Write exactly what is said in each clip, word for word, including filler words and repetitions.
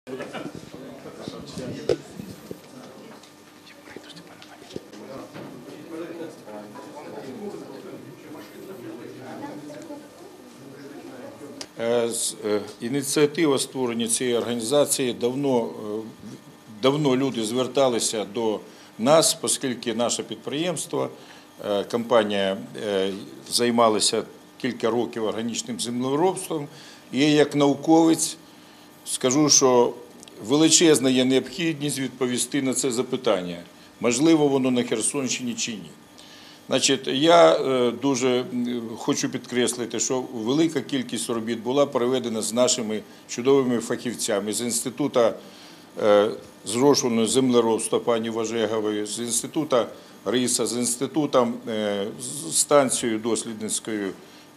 Ініціатива створення цієї організації давно, давно люди зверталися до нас, оскільки наше підприємство, компанія займалася кілька років органічним землеробством. І я як науковець скажу, що величезна є необхідність відповісти на це запитання. Можливо, воно на Херсонщині чи ні. Значить, я дуже хочу підкреслити, що велика кількість робіт була проведена з нашими чудовими фахівцями, з Інституту зрошуваного землеробства пані Важегової, з Інституту РИСа, з Інститутом, з станцією дослідницькою,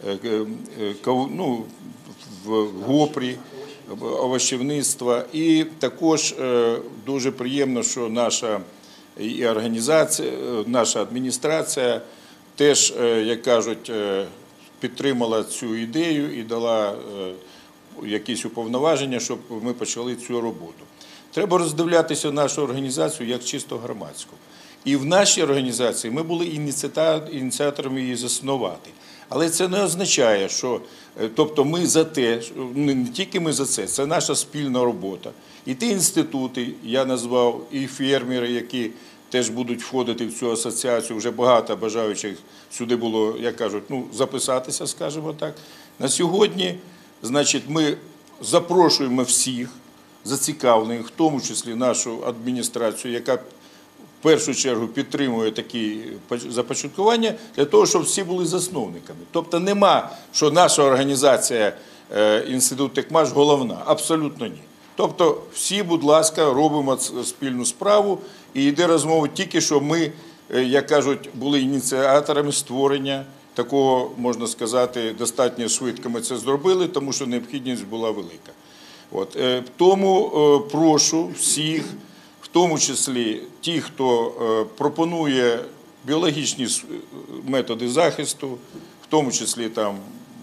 ну, в ГОПРі, овощівництва. І також дуже приємно, що наша і організація, наша адміністрація теж, як кажуть, підтримала цю ідею і дала якісь уповноваження, щоб ми почали цю роботу. Треба роздивлятися нашу організацію як чисто громадську. І в нашій організації ми були ініціаторами її заснувати. Але це не означає, що, тобто ми за те, не тільки ми за це, це наша спільна робота. І ті інститути, я назвав, і фермери, які теж будуть входити в цю асоціацію, вже багато бажаючих сюди було, як кажуть, ну, записатися, скажімо так. На сьогодні, значить, ми запрошуємо всіх зацікавлених, в тому числі нашу адміністрацію, яка в першу чергу підтримує такі започаткування, для того, щоб всі були засновниками. Тобто нема, що наша організація Інститут Текмаш головна. Абсолютно ні. Тобто всі, будь ласка, робимо спільну справу і йде розмова тільки, що ми, як кажуть, були ініціаторами створення такого, можна сказати, достатньо швидко ми це зробили, тому що необхідність була велика. От. Тому прошу всіх, в тому числі ті, хто пропонує біологічні методи захисту, в тому числі там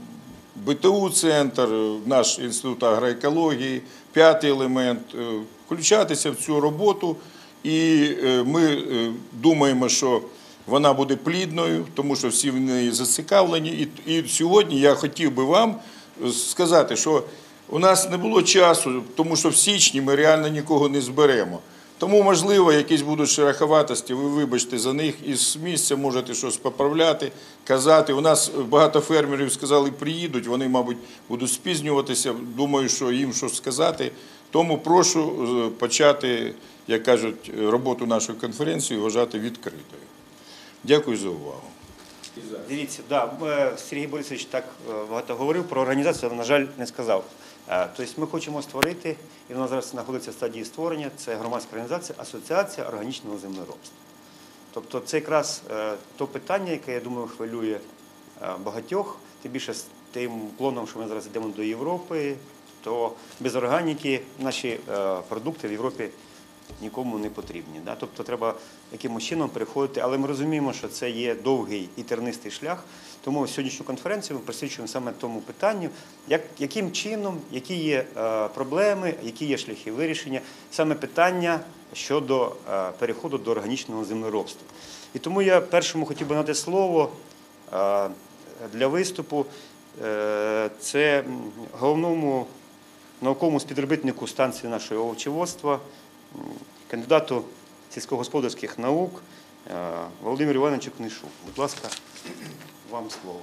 БТУ-центр, наш інститут агроекології, п'ятий елемент, включатися в цю роботу. І ми думаємо, що вона буде плідною, тому що всі в неї зацікавлені. І сьогодні я хотів би вам сказати, що у нас не було часу, тому що в січні ми реально нікого не зберемо. Тому, можливо, якісь будуть шероховатості, ви вибачте за них, і з місця можете щось поправляти, казати. У нас багато фермерів сказали, приїдуть, вони, мабуть, будуть спізнюватися, думаю, що їм щось сказати. Тому прошу почати, як кажуть, роботу нашої конференції вважати відкритою. Дякую за увагу. Дивіться, да, Сергій Борисович так багато говорив про організацію, але, на жаль, не сказав. Тобто ми хочемо створити, і вона зараз знаходиться в стадії створення, це громадська організація Асоціація органічного землеробства. Тобто це якраз то питання, яке, я думаю, хвилює багатьох, тим більше з тим планом, що ми зараз йдемо до Європи, то без органіки наші продукти в Європі нікому не потрібні. Тобто треба якимось чином переходити, але ми розуміємо, що це є довгий і тернистий шлях, тому сьогоднішню конференцію ми присвячуємо саме тому питанню, як, яким чином, які є е, проблеми, які є шляхи вирішення, саме питання щодо е, переходу до органічного землеробства. І тому я першому хотів би надати слово е, для виступу, е, це головному науковому співробітнику станції нашого овочеводства, кандидату сільськогосподарських наук Володимиру Івановичу Книшу. Будь ласка, вам слово.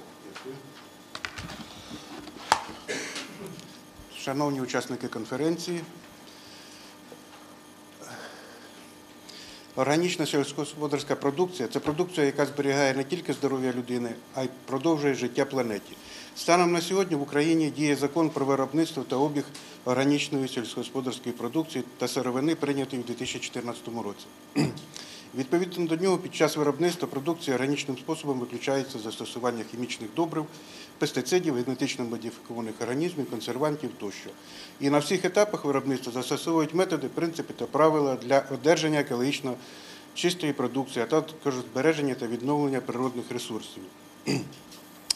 Шановні учасники конференції, органічна сільськогосподарська продукція – це продукція, яка зберігає не тільки здоров'я людини, а й продовжує життя планеті. Станом на сьогодні в Україні діє закон про виробництво та обіг органічної сільськогосподарської продукції та сировини, прийнятий у дві тисячі чотирнадцятому році. Відповідно до нього, під час виробництва продукції органічним способом виключається застосування хімічних добрив, пестицидів, генетично модифікованих організмів, консервантів тощо. І на всіх етапах виробництва застосовують методи, принципи та правила для одержання екологічно чистої продукції, а також збереження та відновлення природних ресурсів.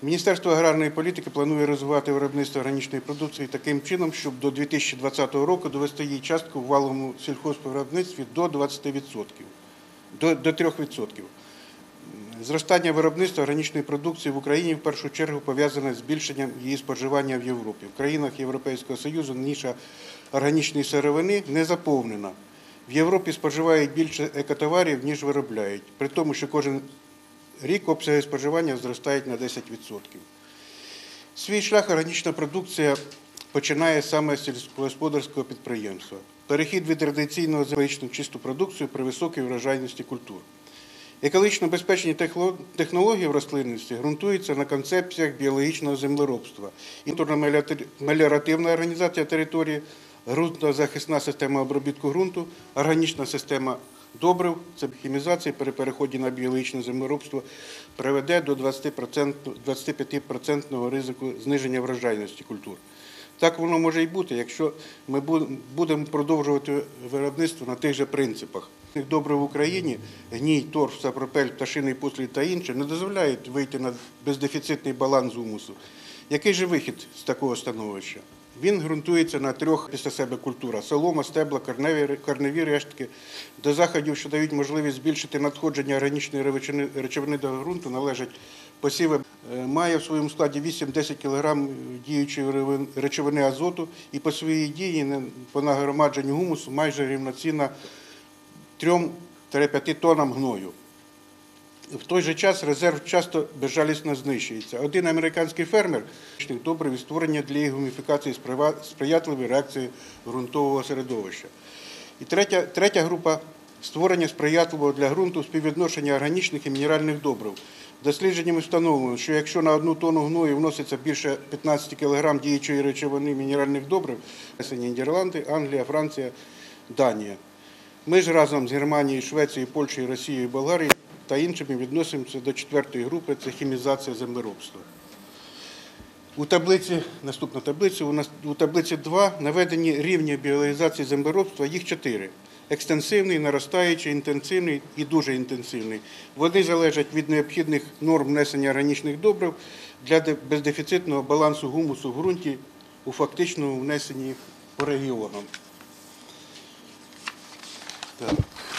Міністерство аграрної політики планує розвивати виробництво органічної продукції таким чином, щоб до дві тисячі двадцятого року довести її частку в валовому сільгоспвиробництві до двадцяти відсотків, до, до трьох відсотків. Зростання виробництва органічної продукції в Україні в першу чергу пов'язане з збільшенням її споживання в Європі. В країнах Європейського Союзу ніша органічної сировини не заповнена. В Європі споживають більше екотоварів, ніж виробляють, при тому, що кожен рік обсяги споживання зростають на десять відсотків. Свій шлях органічна продукція починає саме з сільськогосподарського підприємства. Перехід від традиційного екологічно чисту продукцію при високій врожайності культур. Екологічно безпечні технології в рослинництві ґрунтуються на концепціях біологічного землеробства. Інтерно-меліоративна організація території, ґрунтозахисна система обробітку ґрунту, органічна система добрив, це хімізація при переході на біологічне землеробство приведе до двадцяти п'яти відсотків ризику зниження врожайності культур. Так воно може і бути, якщо ми будемо продовжувати виробництво на тих же принципах. Добрив в Україні, гній, торф, сапропель, пташиний послід та інше не дозволяють вийти на бездефіцитний баланс гумусу. Який же вихід з такого становища? Він ґрунтується на трьох після себе культурах – солома, стебла, корневі, корневі рештки. До заходів, що дають можливість збільшити надходження органічної речовини до ґрунту, належать посіви. Має в своєму складі вісім-десять кілограм діючої речовини азоту і по своїй дії, по нагромадженню гумусу, майже рівноцінна трьом-п'яти тоннам гною. В той же час резерв часто безжалісно знищується. Один американський фермер добрив і створення для їх гуміфікації сприятливої реакції ґрунтового середовища. І третя, третя група – створення сприятливого для ґрунту співвідношення органічних і мінеральних добрив. Дослідженнями встановлено, що якщо на одну тонну гною вноситься більше п'ятнадцяти кілограм діючої речовини мінеральних добрив, це Нідерланди, Англія, Франція, Данія. Ми ж разом з Германією, Швецією, Польщею, Росією, Болгарією та іншими відносимося до четвертої групи – це хімізація землеробства. У таблиці, наступна таблиця, у, нас, у таблиці два наведені рівні біологізації землеробства, їх чотири. Екстенсивний, наростаючий, інтенсивний і дуже інтенсивний. Вони залежать від необхідних норм внесення органічних добрив для бездефіцитного балансу гумусу в ґрунті у фактичному внесенні по регіонам. Так.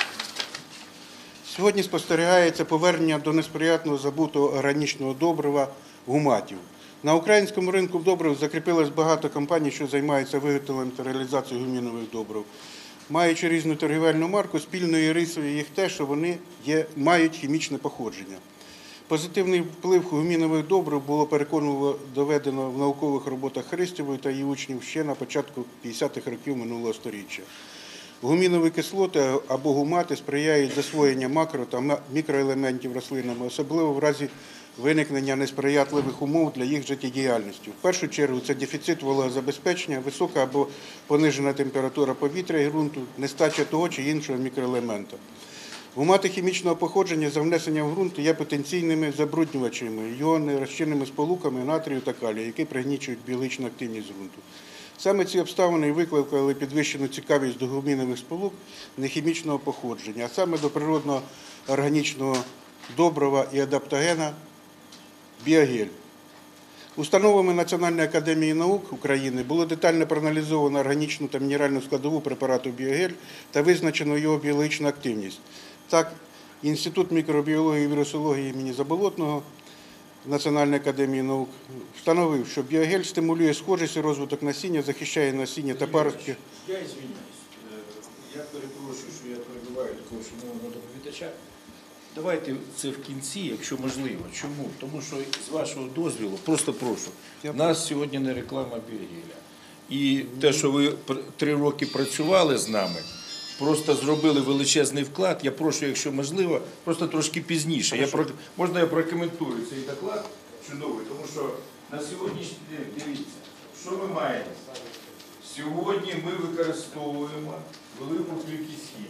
Сьогодні спостерігається повернення до несприятного забутого органічного добрива гуматів. На українському ринку добрив закріпилось багато компаній, що займаються виготовленням та реалізацією гумінових добрив. Маючи різну торгівельну марку, спільною рисою їх те, що вони є, мають хімічне походження. Позитивний вплив гумінових добрив було переконливо доведено в наукових роботах Христєвої та її учнів ще на початку п'ятдесятих років минулого століття. Гумінові кислоти або гумати сприяють засвоєнню макро- та мікроелементів рослинами, особливо в разі виникнення несприятливих умов для їх життєдіяльності. В першу чергу це дефіцит вологозабезпечення, висока або понижена температура повітря і ґрунту, нестача того чи іншого мікроелемента. Гумати хімічного походження за внесенням в ґрунт є потенційними забруднювачами, іони, розчинними сполуками натрію та калію, які пригнічують біологічну активність ґрунту. Саме ці обставини і викликали підвищену цікавість до гумінових сполук нехімічного походження, а саме до природного органічного добрива і адаптогена біогель. Установами Національної академії наук України було детально проаналізовано органічну та мінеральну складову препарату біогель та визначено його біологічну активність. Так, Інститут мікробіології і вірусології імені Заболотного Національної академії наук встановив, що біогель стимулює схожість і розвиток насіння, захищає насіння та паростки. Я извиняюсь. Я перепрошую, що я перебиваю такого шановного доповідача. Давайте це в кінці, якщо можливо. Чому? Тому що, з вашого дозволу, просто прошу, у нас сьогодні не реклама біогеля. І те, що ви три роки працювали з нами, просто зробили величезний вклад. Я прошу, якщо можливо, просто трошки пізніше. Я про... Можна я прокоментую цей доклад чудовий, тому що на сьогоднішній день, дивіться, що ми маємо? Сьогодні ми використовуємо велику кількість хімії.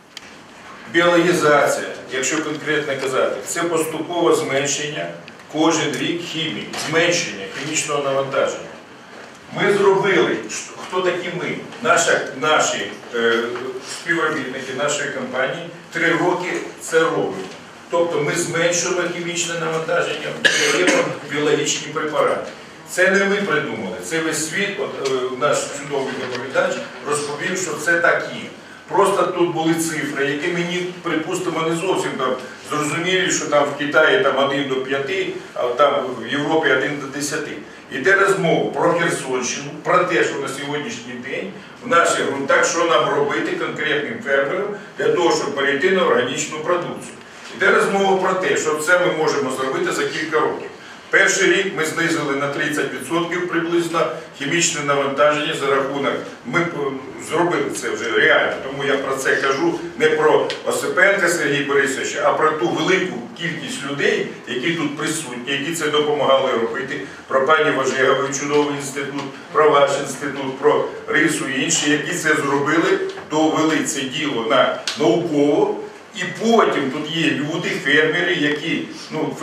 Біологізація, якщо конкретно казати, це поступове зменшення кожен рік хімії, зменшення хімічного навантаження. Ми зробили, хто такі ми, Наша, наші е, співробітники нашої компанії, три роки це роблять. Тобто ми зменшуємо хімічне навантаження, даємо біологічні препарати. Це не ми придумали, це весь світ, от, е, наш чудовий доповідач розповів, що це так є. Просто тут були цифри, які мені, припустимо, не зовсім там зрозумілі, що там в Китаї там один до п'яти, а там в Європі один до десяти. Іде розмова про Херсонщину, про те, що на сьогоднішній день в наших ґрунтах, що нам робити конкретним фермерам для того, щоб перейти на органічну продукцію. Іде розмова про те, що це ми можемо зробити за кілька років. Перший рік ми знизили на тридцять відсотків приблизно хімічне навантаження за рахунок. Ми зробили це вже реально, тому я про це кажу не про Осипенка Сергія Борисовича, а про ту велику кількість людей, які тут присутні, які це допомагали робити, про пані Важегову, чудовий інститут, про ваш інститут, про Рису і інші, які це зробили, довели це діло на науково. І потім тут є люди, фермери, які, ну,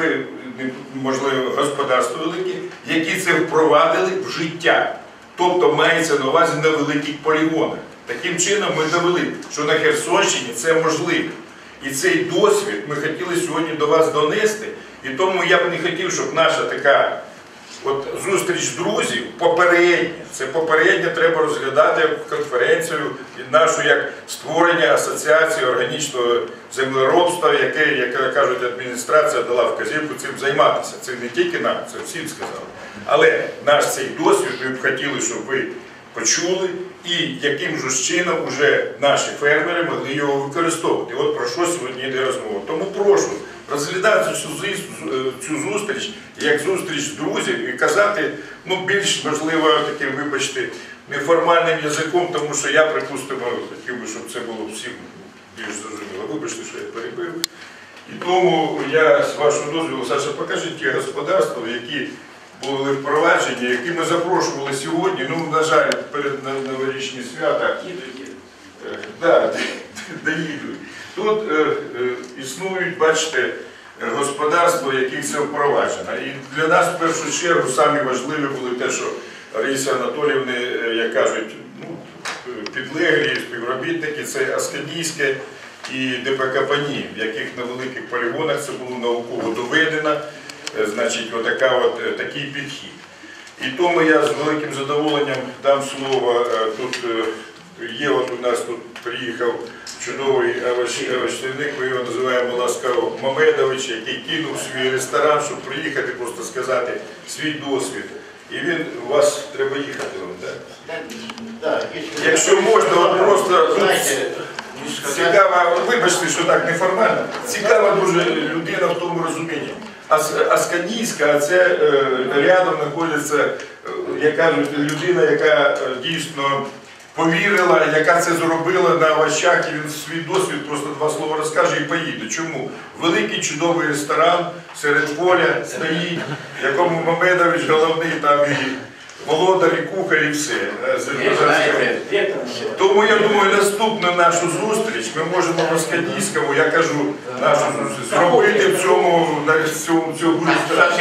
можливо, господарства великі, які це впровадили в життя. Тобто мається на увазі на великих полігонах. Таким чином ми довели, що на Херсонщині це можливо. І цей досвід ми хотіли сьогодні до вас донести. І тому я б не хотів, щоб наша така от зустріч друзів попередня, це попередньо треба розглядати як конференцію нашу, як створення асоціації органічного землеробства, яке, як кажуть, адміністрація дала вказівку цим займатися. Це не тільки нам, це всім сказали. Але наш цей досвід ми б хотіли, щоб ви почули і яким же чином вже наші фермери могли його використовувати. От про що сьогодні йде розмова. Тому прошу розглядати цю, цю зустріч як зустріч друзів і казати, ну, більш, можливо, таким, вибачте, неформальним язиком, тому що я, припустимо, хотів би, щоб це було всім більш зрозуміло. Вибачте, що я перебив. І тому я, з вашого дозволу, Саша, покажіть ті господарства, які були впроваджені, які ми запрошували сьогодні, ну, на жаль, перед новорічні свята. Да, доїдуть. Тут е, е, існують, бачите, господарства, яких це впроваджено. І для нас, в першу чергу, самі важливі були те, що Раїса Анатоліївни, як кажуть, ну, підлеглі співробітники, це Асканійське і ДПК «Пані», в яких на великих полігонах це було науково доведено, значить, отака от, такий підхід. І тому я з великим задоволенням дам слово, тут є, от у нас тут приїхав чудовий овочівник, ми його називаємо ласкаво Мамедович, який кинув свій ресторан, щоб приїхати, просто сказати свій досвід. І він, у вас треба їхати вам, так? Да, якщо можна, от просто цікава, вибачте, що так неформально, цікава дуже людина в тому розумінні. Асканійська, це е, рядом знаходиться, як кажуть, людина, яка дійсно повірила, яка це зробила на овочах, і він свій досвід просто два слова розкаже і поїде. Чому? Великий чудовий ресторан серед поля стоїть, в якому Мамедович головний, там і володар, і кухар, і все. Тому я думаю, наступну нашу зустріч ми можемо в Асканійському, я кажу, нашу зустріч, зробити в цьому, в цьому, в цьому ресторані.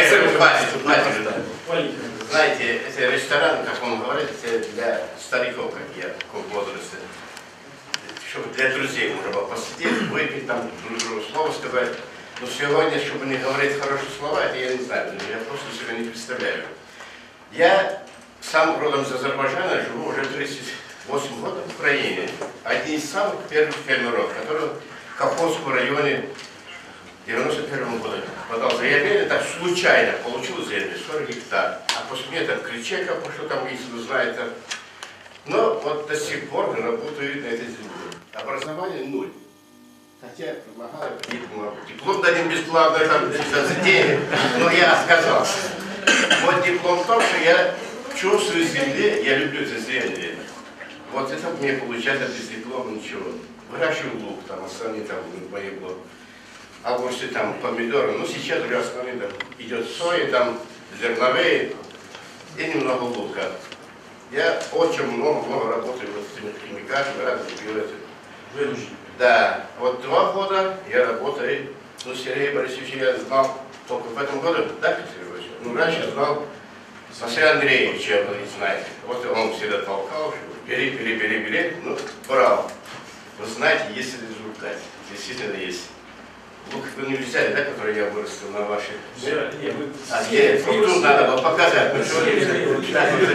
Знаете, это ресторан, как он говорит, это для стариков, как я, в возрасте. Чтобы для друзей можно было посидеть, выпить, там, друг другу слово сказать. Но сегодня, чтобы не говорить хорошие слова, это я не знаю, я просто себе не представляю. Я сам родом из Азербайджана, живу уже тридцать восемь лет в Украине. Один из самых первых фермеров, который в Каховском районе в девяносто первом году подал заявление, так случайно получил землю, сорок гектар. А после меня там Кричека пошел, там, если вы знаете. Но вот до сих пор работаю на этой земле. Образование нуль. Хотя предлагали диплом. Диплом дадим бесплатно, там, за деньги, но я отказался. Вот диплом в том, что я чувствую земле, я люблю эти земли. Вот это мне получается без диплома ничего. Выращиваю лук, там, остальные там мои блоки. Огурцы, там, помидоры. Ну, сейчас уже основные там идет соя, там, зерновые и немного лука. Я очень много-много работаю вот с этими химикатами, разными биотами. Да, вот два года я работаю, ну, Сергей Борисович я знал только в этом году, да, Сергей Борисович? Ну, раньше знал Василия Андреевича, вы знаете. Вот он всегда толкал, что бери, бери, бери, бери, ну, брал. Вы знаете, есть результат, действительно есть. лук вы не взяли, да, который я вырастил на ваших? Да, я бы- А где? Вот тут надо было показать. Ну, что они- Да, вот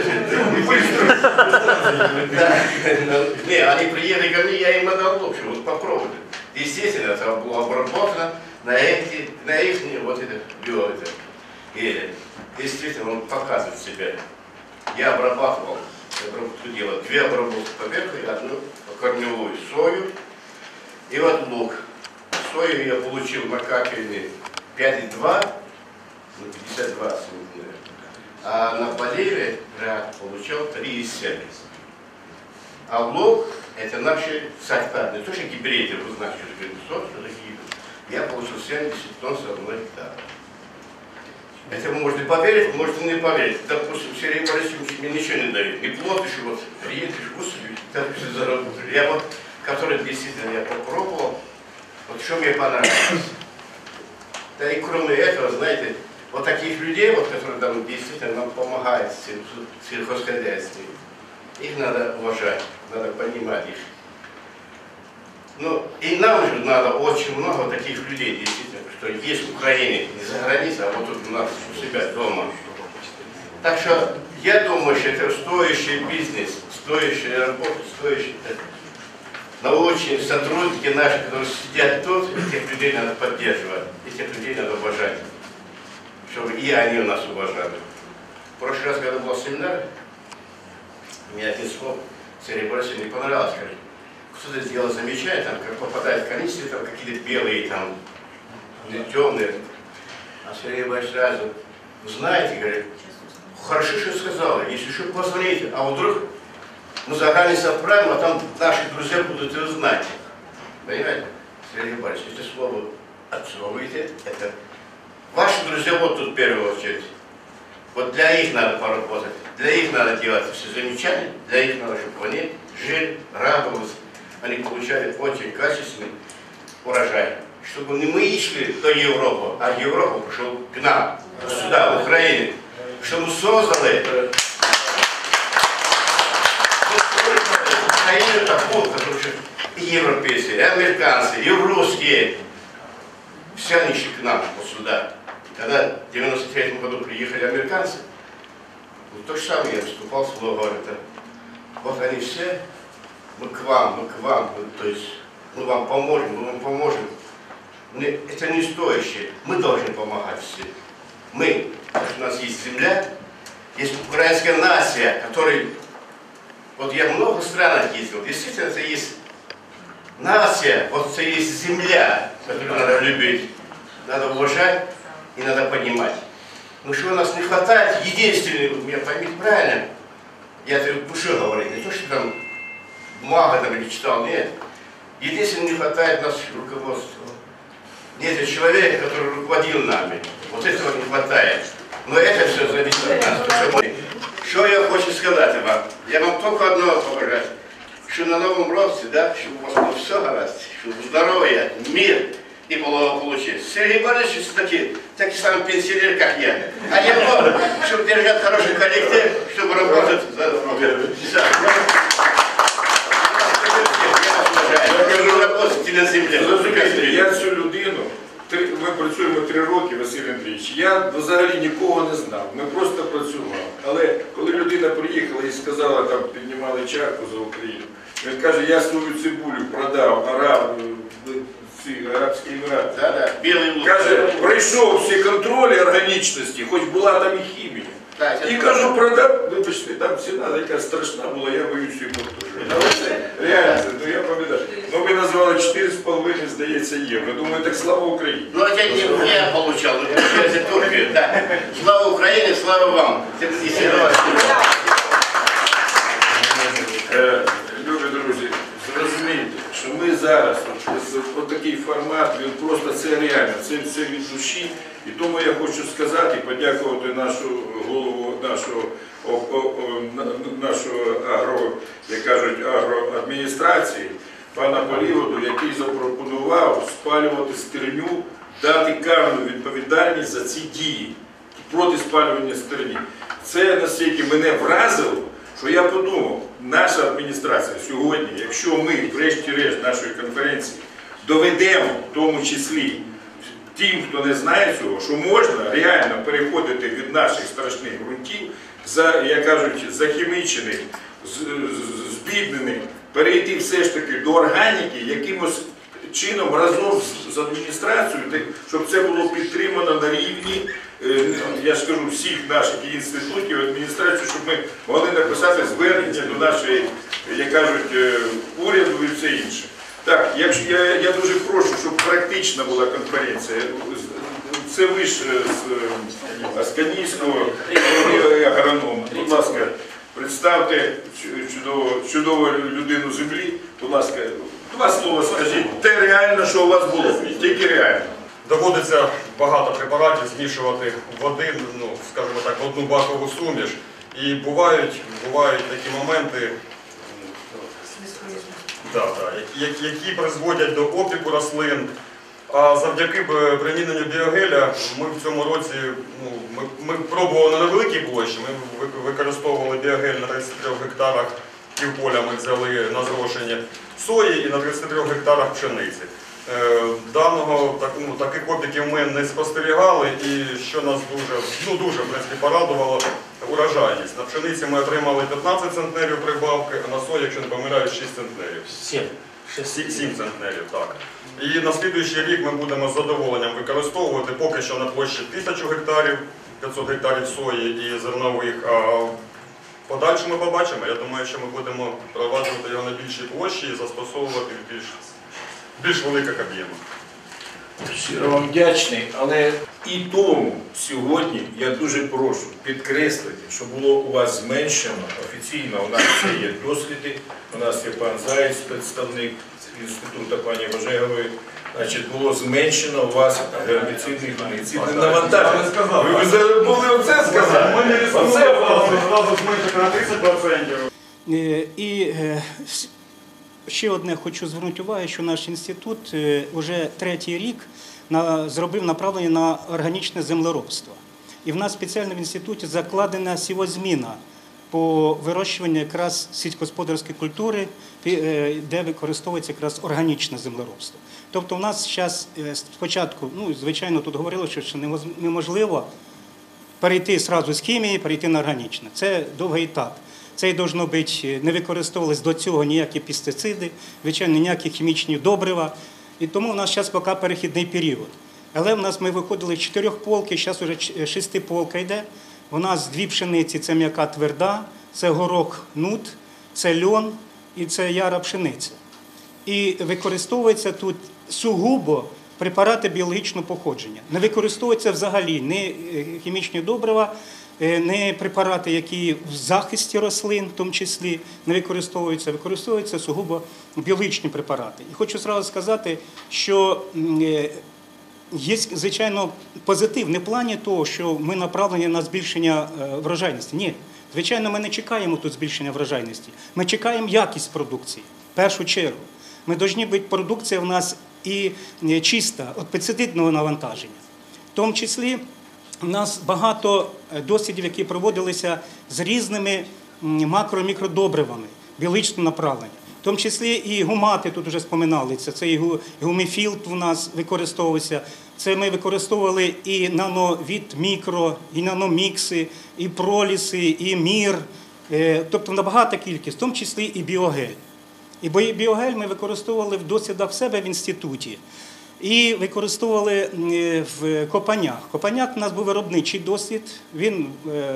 это- Да, ну, не, они приехали ко мне, я им отдал лук, что вот попробуйте. Естественно, это было обработано на эти, на их, вот это, био, это, геле. Действительно, он показывает себя. Я обрабатывал, обработку делал, две обработки поверху и одну корневую сою. И вот лук. Сою я получил на капельне пять и два, ну, пятьдесят два, наверное. А на поливе я получал три и семь. А лук это наши сахтарные, тоже гибриды, вы знаете, что это сорт, что это гибрид. Я получил семьдесят тонн с одного гектара. Это вы можете поверить, можете не поверить. Допустим, Сергей Борисович мне ничего не дает. И плод еще вот приедешь, господи, так все заработали. Я вот, который действительно я попробовал, вот что мне понравилось. Да и кроме этого, знаете, вот таких людей, вот, которые там действительно нам помогают в сельхозхозяйстве, их надо уважать, надо понимать их. Ну, и нам же надо очень много таких людей, действительно, что есть в Украине, не за границей, а вот тут у нас у себя дома. Так что я думаю, что это стоящий бизнес, стоящая работа, стоящие научные сотрудники наши, которые сидят тут, этих людей надо поддерживать, этих людей надо уважать, чтобы и они у нас уважали. В прошлый раз, когда был семинар, мне один слов Сергей Борисович не понравилось, скажет, кто-то сделал замечание, там, как попадает в канистры, там какие-то белые, там, темные. А Сергей Борисович сразу, знаете, говорит, хорошо, что сказала, если что, позвоните, а вдруг мы за границу отправим, а там наши друзья будут его знать. Понимаете? Сергей Борисович, это слово отцовываете, это ваши друзья вот тут в первую очередь. Вот для их надо поработать, для их надо делать все замечания, для их надо, чтобы они жили, радовались, они получали очень качественный урожай. Чтобы не мы шли до Европы, а Европа пришел к нам, сюда, в Украину. Чтобы создали Украину такую, потому что и европейцы, и американцы, и русские, все они шли к нам вот сюда. Когда в девяносто третьем году приехали американцы, ну, то же самое я вступал в слово, говорит, вот они все, мы к вам, мы к вам, мы, то есть мы вам поможем, мы вам поможем. Это не стоящее, мы должны помогать все. Мы, потому что у нас есть земля, есть украинская нация, которая, вот я в много странах ездил, действительно это есть нация, вот это есть земля, которую надо любить, надо уважать и надо понимать. Но что у нас не хватает, единственное, меня поймите правильно, я это в душе говорю, не то, что там бумага там или читал, нет. Единственное, не хватает нас руководства. Нет человека, который руководил нами. Вот этого не хватает. Но это все зависит от нас. Что я хочу сказать вам? Я вам только одно пожелаю. Что на новом роце, да, чтобы у вас было все гаразд, чтобы здоровье, мир и благополучие. Сергей Борисович такие, такие самые пенсионеры, как я. А я могу, чтобы держать хороший коллектив, чтобы работать за здоровье. Я цю людину, три- ми працюємо три роки, Василь Андрійович, я взагалі нікого не знав, ми просто працювали. Але коли людина приїхала і сказала, там піднімали чарку за Україну, він каже, я свою цибулю продав Араб, ці Арабські Емірати. Да, да, білий лук. Каже, пройшов всі контролі органічності, хоч була там і хімія. Так, І кажу, продав, вибачте, там ціна така страшна була, я боюсь її повторювати. Реально, ну я пам'ятаю. Ну ви назвали чотири з половиною, здається, євро. Думаю, так слава Україні. Ну, это не я получал, но это Турция, да. Слава Украине, слава вам. Е, Любі друзі, зрозумійте, що ми зараз, от такий формат, він просто це реально, це, це від душі. І тому я хочу сказати, подякувати нашу голову нашого, о, о, о, нашого агро, як кажуть, агроадміністрації, пана Поліводу, який запропонував спалювати стерню, дати карну відповідальність за ці дії проти спалювання стерні. Це настільки мене вразило, що я подумав, наша адміністрація сьогодні, якщо ми, врешті-решт нашої конференції, доведемо в тому числі тим, хто не знає цього, що можна реально переходити від наших страшних ґрунтів, за, як кажуть, захімічених, збіднених, перейти все ж таки до органіки, якимось чином разом з, з адміністрацією, щоб це було підтримано на рівні, я ж кажу, всіх наших інститутів, адміністрації, щоб ми могли написати звернення до нашої, як кажуть, уряду і все інше. Так, якщо я, я дуже прошу, щоб практична була конференція. Це ви ж з Асканійського агронома. Будь ласка, представте чудову, чудову людину землі. Будь ласка, два слова скажіть. Те реально, що у вас було, тільки реально. Доводиться багато препаратів змішувати в один, ну, скажімо так, в одну бакову суміш. І бувають, бувають такі моменти, да, да, які, які призводять до опіку рослин. А завдяки приміненню біогеля ми в цьому році, ну, ми, ми пробували на невеликій площі, ми використовували біогель на тридцяти трьох гектарах, півполя ми взяли на зрошення сої і на тридцяти трьох гектарах пшениці. Даного, так, ну, таких опіків ми не спостерігали, і що нас дуже, ну, дуже в принципі, порадувало, урожайність. На пшениці ми отримали п'ятнадцять центнерів прибавки, а на сої, якщо не помиляюсь, шість центнерів. сім центнерів, так. І на слідуючий рік ми будемо з задоволенням використовувати поки що на площі тисячу гектарів, п'ятсот гектарів сої і зернових, а в подальшому ми побачимо. Я думаю, що ми будемо проваджувати його на більшій площі і застосовувати в більш, більш великих об'ємах. Щиро вам вдячний, але і тому сьогодні я дуже прошу підкреслити, що було у вас зменшено офіційно, у нас є досліди, у нас є пан Заєць, представник інституту пані Важегової, значить, було зменшено у вас гербіцидних гербіцидних навантаження. Ви, ви забули оце сказати? Ми не ризикували зразу зменшити на тридцять відсотків. І ще одне хочу звернути увагу, що наш інститут вже третій рік зробив направлення на органічне землеробство. І в нас спеціально в інституті закладена сівозміна по вирощуванню якраз сільськогосподарської культури, де використовується якраз органічне землеробство. Тобто у нас зараз спочатку, ну, звичайно, тут говорили, що неможливо перейти одразу з хімії, перейти на органічне. Це довгий етап. Це й должно бути, не використовувались до цього ніякі пестициди, звичайно, ніякі хімічні добрива. І тому у нас зараз поки перехідний період. Але в нас ми виходили з чотирьох полки, зараз вже шестиполка йде. У нас дві пшениці, це м'яка тверда, це горох нут, це льон і це яра пшениця. І використовується тут сугубо препарати біологічного походження. Не використовуються взагалі ні хімічні добрива, не препарати, які в захисті рослин, в тому числі, не використовуються, використовуються сугубо біологічні препарати. І хочу одразу сказати, що є, звичайно, позитив не в плані того, що ми направлені на збільшення врожайності. Ні, звичайно, ми не чекаємо тут збільшення врожайності. Ми чекаємо якість продукції, в першу чергу. Ми повинні бути продукція в нас і чиста, від пестицидного навантаження. В тому числі, у нас багато дослідів, які проводилися з різними макро-мікродобривами, біологічного направлення. В тому числі і гумати, тут вже споминалися, це і гуміфілд у нас використовувався, це ми використовували і нановід мікро, і наномікси, і проліси, і мір, тобто набагато кількість, в тому числі і біогель. І біогель ми використовували в дослідах в себе в інституті. І використовували в Копанях. Копаняк у нас був виробничий досвід. Він,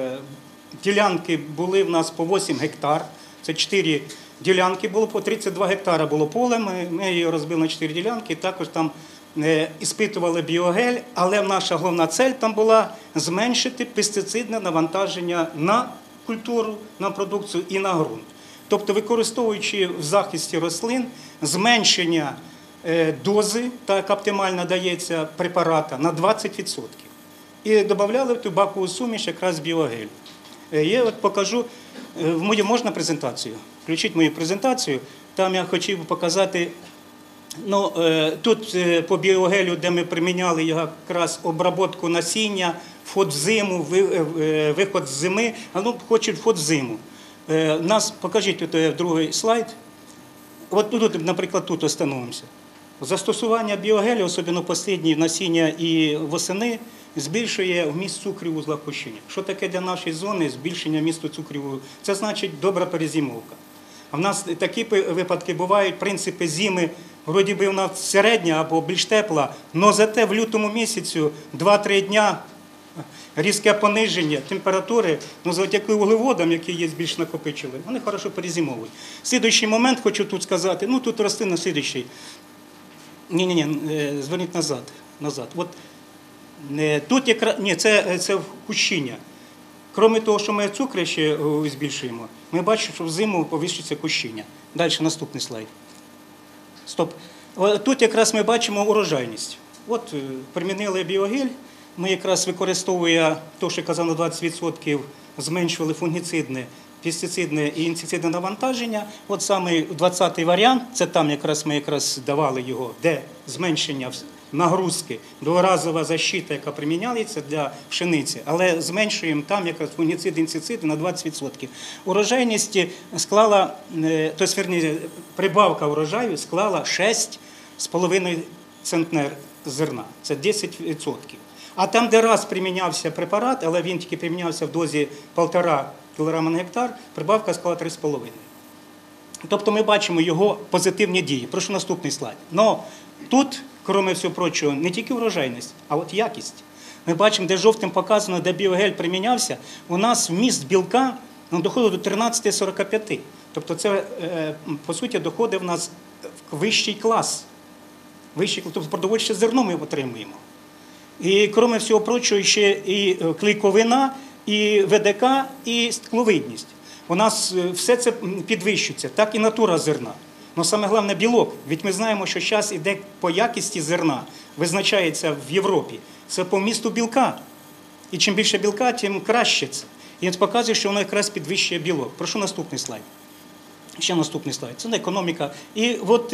ділянки були в нас по вісім гектар. Це чотири ділянки було, по тридцять два гектара було поле. Ми, ми її розбили на чотири ділянки. Також там іспитували біогель. Але наша головна цель там була зменшити пестицидне навантаження на культуру, на продукцію і на ґрунт. Тобто, використовуючи в захисті рослин зменшення дози, так як оптимально дається препарата, на двадцять відсотків. І додавали в ту бакову суміш якраз біогель. Я от покажу, в мою можна презентацію? Включіть мою презентацію. Там я хотів би показати, ну, тут по біогелю, де ми приміняли якраз обробку насіння, вход в зиму, виход з зими, а ну, хочуть вход в зиму. Нас, покажіть тут другий слайд. От тут, наприклад, тут остановимося. Застосування біогелю, особливо останні насіння і восени, збільшує вміст цукрів у узлах пущення. Що таке для нашої зони збільшення вмісту цукрів? Це значить добра перезимовка. А в нас такі випадки бувають, в принципі, зими, вроді би вона середня або більш тепла, але зате в лютому місяцю два-три дня різке пониження температури, ну, завдяки вуглеводам, які є більш накопичили, вони хорошо перезимовують. Слідуючий момент хочу тут сказати, ну тут рослина слідуючий. Ні-ні-ні, зверніть назад. назад. От, тут якраз, ні, це, це кущіння. Крім того, що ми цукри ще збільшуємо, ми бачимо, що взиму повищується кущіння. Далі, наступний слайд. Стоп. Тут якраз ми бачимо урожайність. От примінили біогель, ми якраз використовуємо те, що я казав, на двадцять відсотків зменшували фунгіцидне, пестицидне і інсектицидне навантаження. От саме двадцятий варіант, це там якраз ми якраз давали його, де зменшення нагрузки, дворазова защита, яка приміняється для пшениці, але зменшуємо там якраз фунгіциди, інсектициди на двадцять відсотків. Урожайність склала, тобто, верні, прибавка урожаю склала шість з половиною центнер зерна, це десять відсотків. А там, де раз примінявся препарат, але він тільки примінявся в дозі півтора кілограма на гектар, прибавка склала три з половиною. Тобто ми бачимо його позитивні дії. Прошу наступний слайд. Но тут, крім всього прочого, не тільки урожайність, а от якість. Ми бачимо, де жовтим показано, де біогель примінявся, у нас вміст білка ну, доходить до тринадцять сорок п'ять. Тобто це, по суті, доходить в нас в вищий клас. Вищий, тобто продовольче зерно ми отримуємо. І, крім всього прочого, ще і клейковина, і ВДК, і стекловидність. У нас все це підвищується, так і натура зерна. Але саме головне – білок. Ведь ми знаємо, що зараз іде по якості зерна, визначається в Європі. Це по вмісту білка. І чим більше білка, тим краще це. І це показує, що воно якраз підвищує білок. Прошу наступний слайд. Ще наступний слайд. Це економіка. І от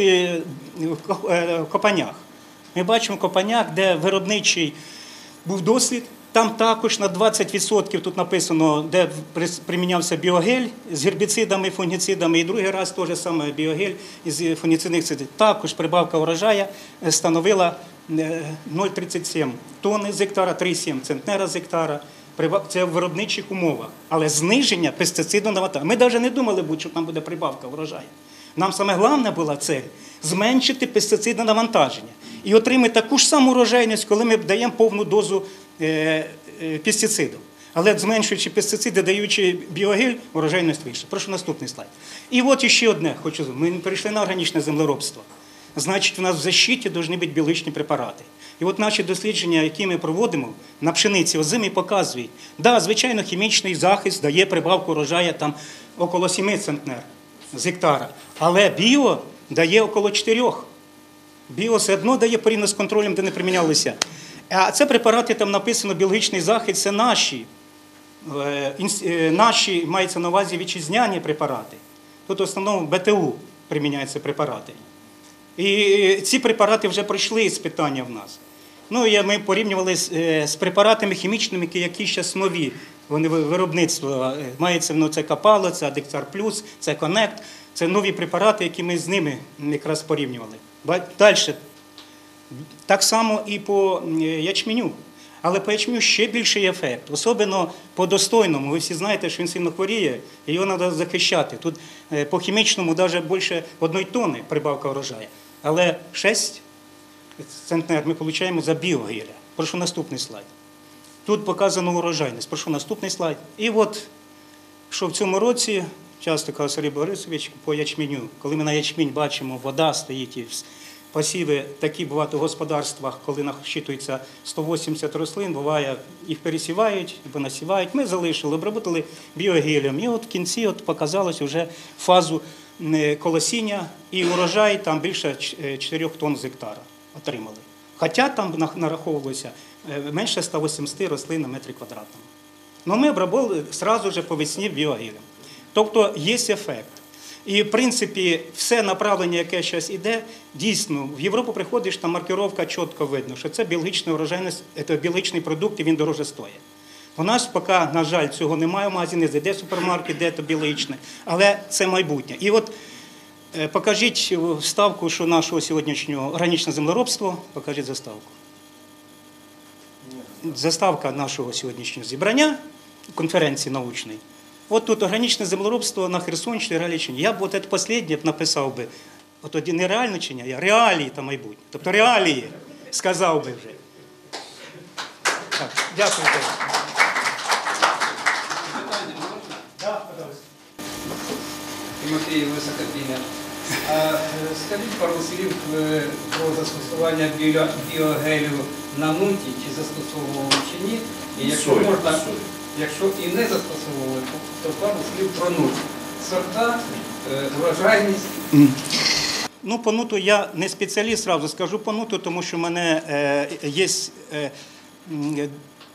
в Копанях. Ми бачимо Копанях, де виробничий був дослід. Там також на двадцять відсотків тут написано, де примінявся біогель з гербіцидами, фунгіцидами. І другий раз теж саме біогель з фунгіцидних цидів. Також прибавка урожаю становила нуль цілих тридцять сім тонни з гектара, три цілих сім центнера з гектара. Це в виробничих умовах. Але зниження пестицидного навантаження. Ми навіть не думали, що там буде прибавка урожаю. Нам саме головне була цель – зменшити пестицидне навантаження. І отримати таку ж саму урожайність, коли ми даємо повну дозу е, е, пестицидів. Але зменшуючи пестициди, даючи біогель, урожайність вища. Прошу наступний слайд. І от ще одне хочу сказати. Ми перейшли на органічне землеробство. Значить, у нас в защиті повинні бути біологічні препарати. І от наші дослідження, які ми проводимо на пшениці озимі, показують, да, звичайно, хімічний захист дає прибавку урожаю там около семи центнер з гектара. Але біо дає около чотирьох. Біо все одно дає порівняно з контролем, де не примінялися. А це препарати, там написано біологічний захист, це наші, наші, мається на увазі вітчизняні препарати. Тут в основному БТУ приміняються препарати. І ці препарати вже пройшли іспитання в нас. Ну, і ми порівнювали з, з препаратами хімічними, які зараз нові. Вони виробництво, мається ну, це Капало, це Адектар Плюс, це Конект. Це нові препарати, які ми з ними якраз порівнювали. Далі. Так само і по ячменю. Але по ячменю ще більший ефект. Особливо по достойному. Ви всі знаєте, що він сильно хворіє, і його треба захищати. Тут по хімічному навіть більше одної тонни прибавка урожаю. Але шість центнер ми отримуємо за біогеля. Прошу наступний слайд. Тут показано урожайність. Прошу наступний слайд. І от, що в цьому році, часто казав Сергій Борисович, по ячменю, коли ми на ячмінь бачимо, вода стоїть і посіви такі бувають у господарствах, коли насчитується сто вісімдесят рослин, буває, їх пересівають або насівають. Ми залишили, обробили біогелем. І от в кінці от показалось вже фазу колосіння і урожай там більше чотирьох тонн з гектара отримали. Хоча там нараховувалося менше ста вісімдесят рослин на метрі квадратному. Але ми обробили одразу ж по весні біогелем. Тобто є ефект. І, в принципі, все направлення, яке зараз йде, дійсно, в Європу приходиш, там маркировка чітко видно, що це біологічна урожайність, це біологічний продукт, і він дороже стоїть. У нас поки, на жаль, цього немає в магазині, де супермаркет, де це біологічне, але це майбутнє. І от Е, Покажіть вставку, що нашого сьогоднішнього органічне землеробство, покажіть заставку. Заставка нашого сьогоднішнього зібрання, конференції научної. От тут органічне землеробство на Херсонщині, Галичині. Я б от це останнє б написав би, от тоді не реальне чиня, а реалії та майбутнє. Тобто реалії, сказав би вже. Так, дякую. Да, пожалуйста. Тимофій Високопільня. А е, скажіть пару слів е, про застосування біо- біогелю на нуті, чи застосовували чи ні. І якщо Сої, можна, сої. якщо і не застосовували, то, то пару слів про нуть. Сорта, е, врожайність. Ну, по нуту я не спеціаліст, одразу скажу по нуту, тому що в мене е, є е, м,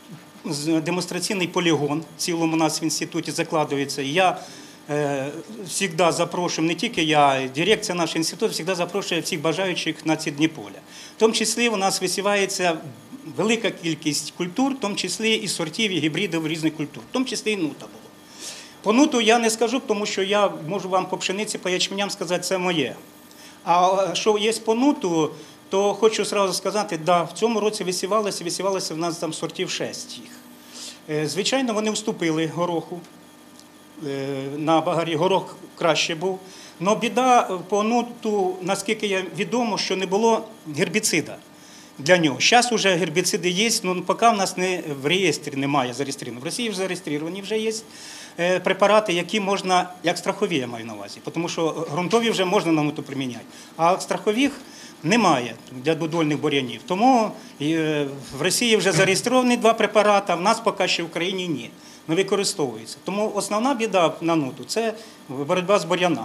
з- демонстраційний полігон, в цілому у нас в інституті закладується. І я е, завжди запрошую, не тільки я, а й дирекція нашого інституту, завжди запрошує всіх бажаючих на ці дні поля. В тому числі у нас висівається велика кількість культур, в тому числі і сортів, і гібридів різних культур, в тому числі і нута було. По нуту я не скажу, тому що я можу вам по пшениці, по ячменям сказати, це моє. А що є по нуту, то хочу одразу сказати, да, в цьому році висівалося, висівалося в нас там сортів шість їх. Е, Звичайно, вони вступили гороху. Е, На багарі горох краще був. Але біда по нуту, наскільки я відомо, що не було гербіцида для нього. Зараз вже гербіциди є, але поки в нас не в реєстрі немає зареєстровано. В Росії вже зареєстровані вже є е, препарати, які можна, як страхові я маю на увазі, тому що ґрунтові вже можна на нуту приміняти, а страхових немає для будольних бур'янів. Тому е, в Росії вже зареєстровані два препарати, а в нас поки ще в Україні ні, не використовується. Тому основна біда на нуту – це боротьба з бур'янами.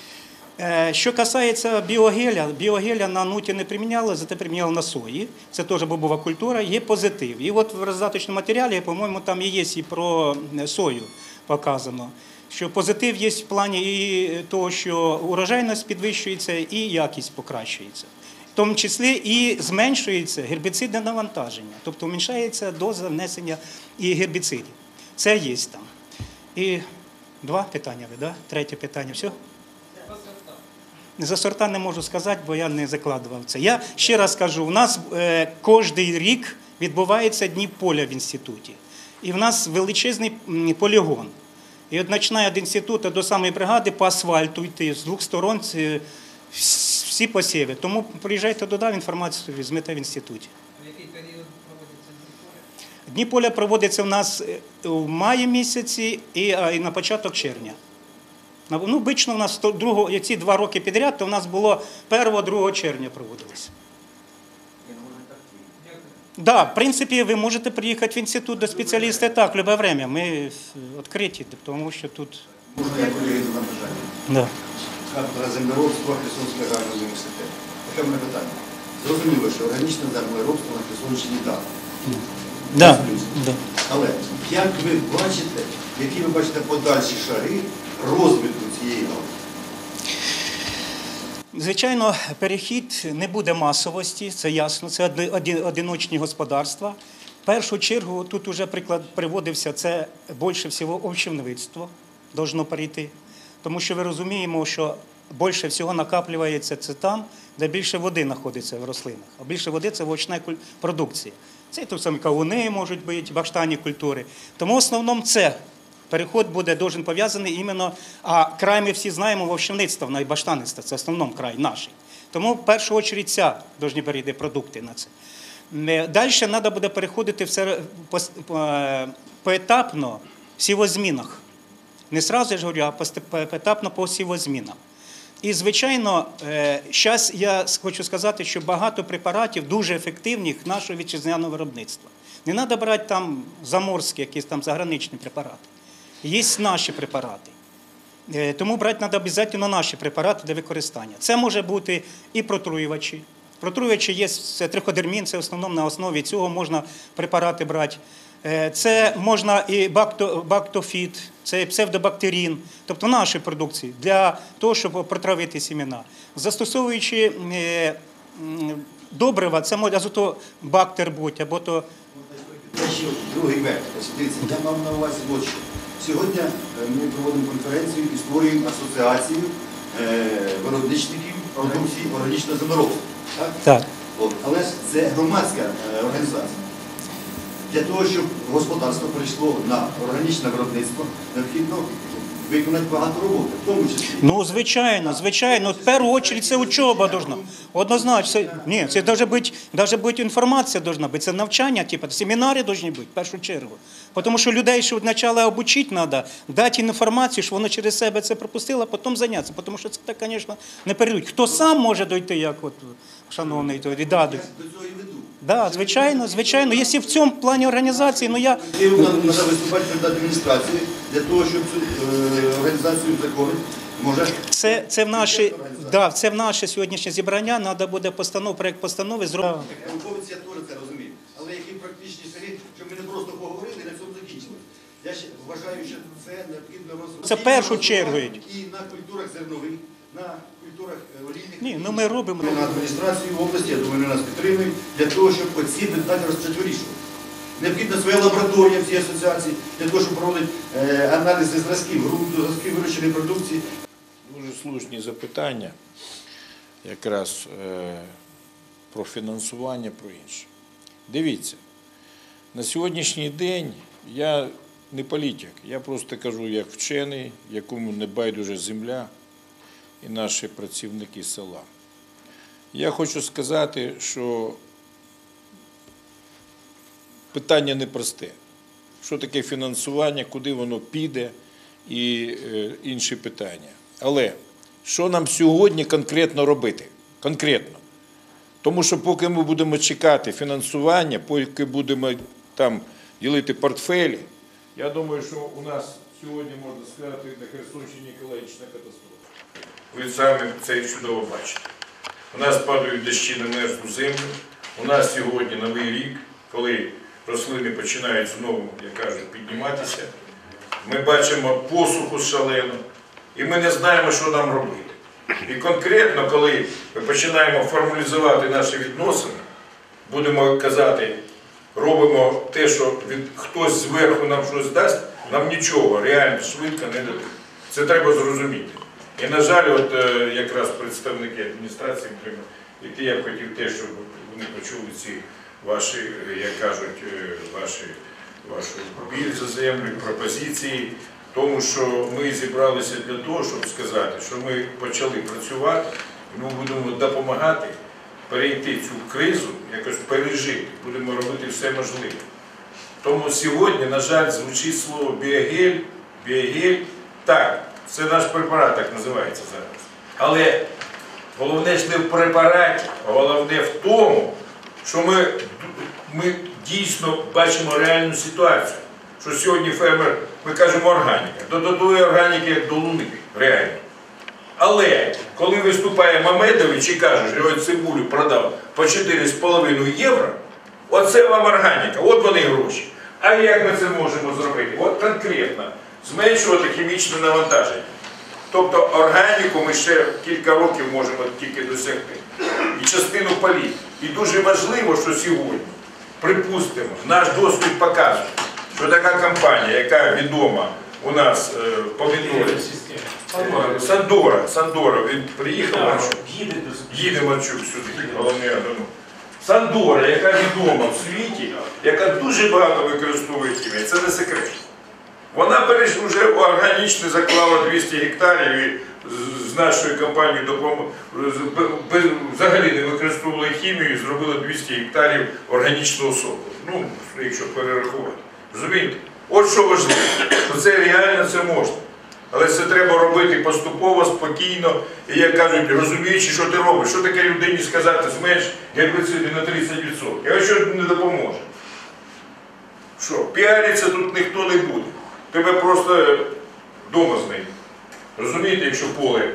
Е, Що касається біогеля, біогеля на нуті не приміняли, зате приміняли на сої. Це теж бобова культура, є позитив. І от в роздаточному матеріалі, по-моєму, там і є і про сою показано, що позитив є в плані і того, що урожайність підвищується і якість покращується. В тому числі і зменшується гербіцидне навантаження, тобто зменшується доза внесення і гербіцидів. Це є там. І два питання, ви, да? Третє питання, все? За сорта не можу сказати, бо я не закладував це. Я ще раз кажу, у нас е, кожен рік відбуваються дні поля в інституті. І в нас величезний м, полігон. І от починає від інституту до самої бригади по асфальту йти з двох сторон це всі посіви. Тому приїжджайте туди, інформацію візьмете в інституті. В який період проводиться дні поля? Дні поля проводяться в нас в маї місяці і, а, і на початок червня. На- Ну, обично у нас другого, ці два роки підряд, то в нас було першого-другого червня проводилося. Так, да, в принципі, ви можете приїхати в інститут до спеціаліста так, в будь-яке время. Ми відкриті, тому що тут. Можна я колеги на бажання? Да. Кафедра землеробства Херсонського аграрного університету. Таке в мене питання. Зрозуміло, що органічне землеробство на Херсонщині так. Да. Да. Але як ви бачите, які ви бачите подальші шаги розвитку цієї галузі? Звичайно, перехід не буде масовості, це ясно, це оди- оді- одиночні господарства. В першу чергу тут вже приклад приводився, це більше всього овчівництво должно перейти. Тому що ви розуміємо, що більше всього накаплюється це там, де більше води знаходиться в рослинах. А більше води – це овочна куль- продукція. Це і тут самі кавуни можуть бути, баштанні культури. Тому в основному це переход буде дуже пов'язаний іменно, а край ми всі знаємо вовчівництво, на баштанництво, це в основному край наш. Тому в першу чергу ця повинні перейти продукти на це. Далі треба буде переходити все пос- по- поетапно в сівозмінах. Не одразу, я ж говорю, а постеп- поетапно по сівозмінам. І, звичайно, зараз я хочу сказати, що багато препаратів дуже ефективних нашого вітчизняного виробництва. Не треба брати там заморські, якісь там заграничні препарати. Є наші препарати. Е, Тому брати треба обов'язково наші препарати для використання. Це може бути і протруювачі. Протруювачі є, це триходермін, це в основному на основі цього можна препарати брати. Е, Це можна і бакто, бактофіт, це псевдобактерін, тобто наші продукції, для того, щоб протравити сімена. Застосовуючи е, м, добрива, це може азотобактер бути, або то Це ще другий вектор. Ось дивіться, я мав на увазі от що. Сьогодні е, ми проводимо конференцію і створюємо асоціацію е, виробничників продукції органічного землеробства. Так? Так. От. Але ж це громадська е, організація. Для того, щоб господарство перейшло на органічне виробництво, необхідно виконати багато роботи, в тому числі. Ну, звичайно, звичайно. В першу чергу це учоба должна. Однозначно. Це, ні, це даже бути, даже бути інформація должна бути. Це навчання, типу, семінари повинні бути, в першу чергу. Тому що людей, що спочатку обучити треба, дати інформацію, що воно через себе це пропустило, а потім зайнятися. Тому що це, так, звісно, не перейдуть. Хто сам може дойти, як от, шановний, то віддадуть. До цього і веду. Да, звичайно, звичайно. Якщо в цьому плані організації, ну я... Треба виступати перед адміністрацією для того, щоб цю е, організацію закону може... Це, це, в наші, да, це в наше сьогоднішнє зібрання, треба буде постанов, проєкт постанови зробити. Науковець я теж це розумію. Але які практичні шаги, щоб ми не просто поговорили і на цьому закінчили. Я ще вважаю, що це необхідно розвивати. Це в першу чергу. І на культурах зернових, на культурах олійних. Ні, ну ми робимо. На адміністрацію області, я думаю, вони нас підтримують, для того, щоб оці питання розпочати вирішувати. Необхідна своя лабораторія в цій асоціації, для того, щоб проводити е, аналізи зразків, ґрунту, зразків вирощеної продукції. Дуже слушні запитання, якраз е, про фінансування, про інше. Дивіться, на сьогоднішній день я не політик, я просто кажу як вчений, якому не байдуже земля і наші працівники села. Я хочу сказати, що питання непросте. Що таке фінансування, куди воно піде і е, інші питання. Але що нам сьогодні конкретно робити? Конкретно. Тому що поки ми будемо чекати фінансування, поки будемо там ділити портфелі, я думаю, що у нас сьогодні, можна сказати, на Херсонщині екологічна катастрофа. Ви самі це чудово бачите. У нас падають дощі на мерзлу землю, у нас сьогодні новий рік, коли рослини починають знову, як кажуть, підніматися. Ми бачимо посуху шалену, і ми не знаємо, що нам робити. І конкретно, коли ми починаємо формалізувати наші відносини, будемо казати, робимо те, що від, хтось зверху нам щось дасть, нам нічого реально швидко не дадуть. Це треба зрозуміти. І, на жаль, от якраз представники адміністрації, які я б хотів теж, щоб вони почули ці ваші, як кажуть, ваші, вашу біль за землю, пропозиції, тому що ми зібралися для того, щоб сказати, що ми почали працювати, і ми будемо допомагати перейти цю кризу, якось пережити, будемо робити все можливе. Тому сьогодні, на жаль, звучить слово біогель, біогель, так, це наш препарат, так називається зараз. Але головне ж не в препараті, а головне в тому, що ми, ми дійсно бачимо реальну ситуацію. Що сьогодні фермер, ми кажемо органіка, до тої органіки, як до луни, реально. Але коли виступає Мамедович і каже, що ось цибулю продав по чотири з половиною євро, оце вам органіка, от вони гроші. А як ми це можемо зробити? От конкретно, зменшувати хімічне навантаження. Тобто органіку ми ще кілька років можемо тільки досягти. І частину полів. І дуже важливо, що сьогодні, припустимо, наш досвід показує, що така компанія, яка відома у нас е, помідори, Сандора, Сандора, він приїхав, Марчук, їде Марчук сюди, головний агроном. Сандора, яка відома в світі, яка дуже багато використовує хімію, це не секрет. Вона вже органічно заклала двісті гектарів і з нашою компанією допомогли, взагалі не використовували хімію і зробила двісті гектарів органічного соку. Ну, якщо перерахувати. Розумієте? От що важливо, що це реально це можна. Але це треба робити поступово, спокійно, і, як кажуть, розуміючи, що ти робиш. Що таке людині сказати, зменш гербіциди на тридцять відсотків? А що не допоможе? Що, піаритися тут ніхто не буде. Тебе просто вдома знайдуть. Розумієте, якщо поле,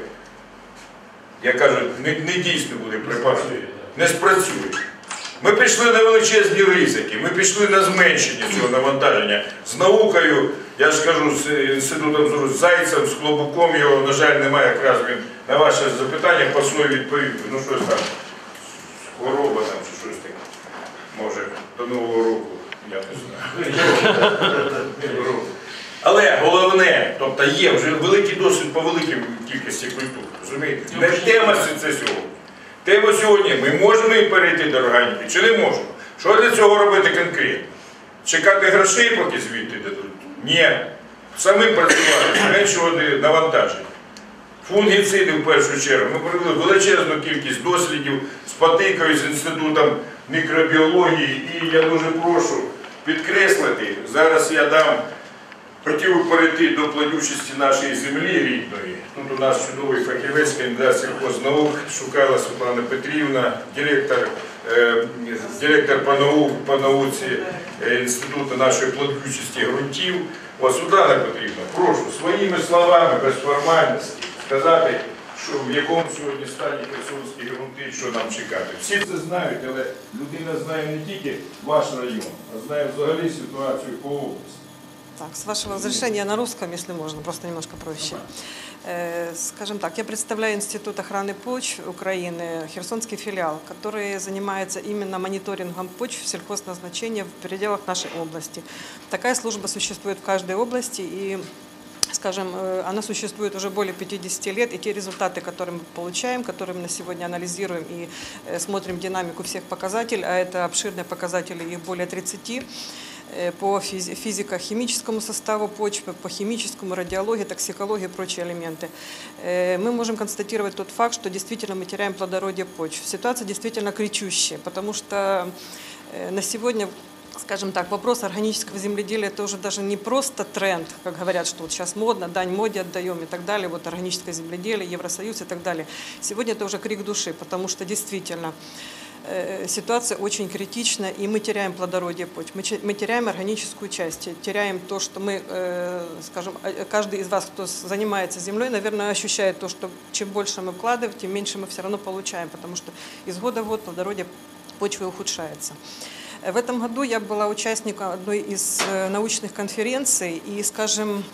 як кажуть, не, не дійсно буде препарат, не спрацює. Ми пішли на величезні ризики, ми пішли на зменшення цього навантаження. З наукою, я ж кажу, з інститутом з Зайцем, з Клобуком, його, на жаль, немає, якраз він на ваше запитання по свою відповідь. Ну щось там, хвороба там, чи щось таке. Може, до Нового року, я не знаю. Але головне, тобто є вже великий досвід по великій кількості культур, розумієте? Не тема це сьогодні. Тема сьогодні, ми можемо перейти до органіки чи не можемо? Що для цього робити конкретно? Чекати грошей, поки звідти дадуть? Ні. Самим працювати, зменшувати навантаження. Фунгіциди в першу чергу. Ми провели величезну кількість дослідів з Патикою, з Інститутом мікробіології. І я дуже прошу підкреслити, зараз я дам, хотів би перейти до плодючості нашої землі рідної. Тут у нас чудовий фахівець, кандидат сільхознаук, Шукайла Світлана Петрівна, директор, е, директор по, наук, по науці е, Інституту нашої плодючості ґрунтів. Ось, Світлана Петрівна, прошу своїми словами, без формальності, сказати, що в якому сьогодні стані херсонські ґрунти, що нам чекати. Всі це знають, але людина знає не тільки ваш район, а знає взагалі ситуацію по області. Так, с вашего разрешения на русском, если можно, просто немножко проще. Э, Скажем так, я представляю Институт охраны почв Украины, херсонский филиал, который занимается именно мониторингом почв сельхозназначения в пределах нашей области. Такая служба существует в каждой области, и, скажем, э, она существует уже более пятидесяти лет, и те результаты, которые мы получаем, которые мы на сегодня анализируем и э, смотрим динамику всех показателей, а это обширные показатели, их более тридцати, по физико-химическому составу почвы, по химическому, радиологии, токсикологии и прочие элементы. Мы можем констатировать тот факт, что действительно мы теряем плодородие почв. Ситуация действительно кричущая, потому что на сегодня, скажем так, вопрос органического земледелия – это уже даже не просто тренд, как говорят, что вот сейчас модно, дань моде отдаем и так далее, вот органическое земледелие, Евросоюз и так далее. Сегодня это уже крик души, потому что действительно ситуация очень критична, и мы теряем плодородие почв, мы теряем органическую часть, теряем то, что мы, скажем, каждый из вас, кто занимается землей, наверное, ощущает то, что чем больше мы вкладываем, тем меньше мы все равно получаем, потому что из года в год плодородие почвы ухудшается. В этом году я была участником одной из научных конференций, и, скажем,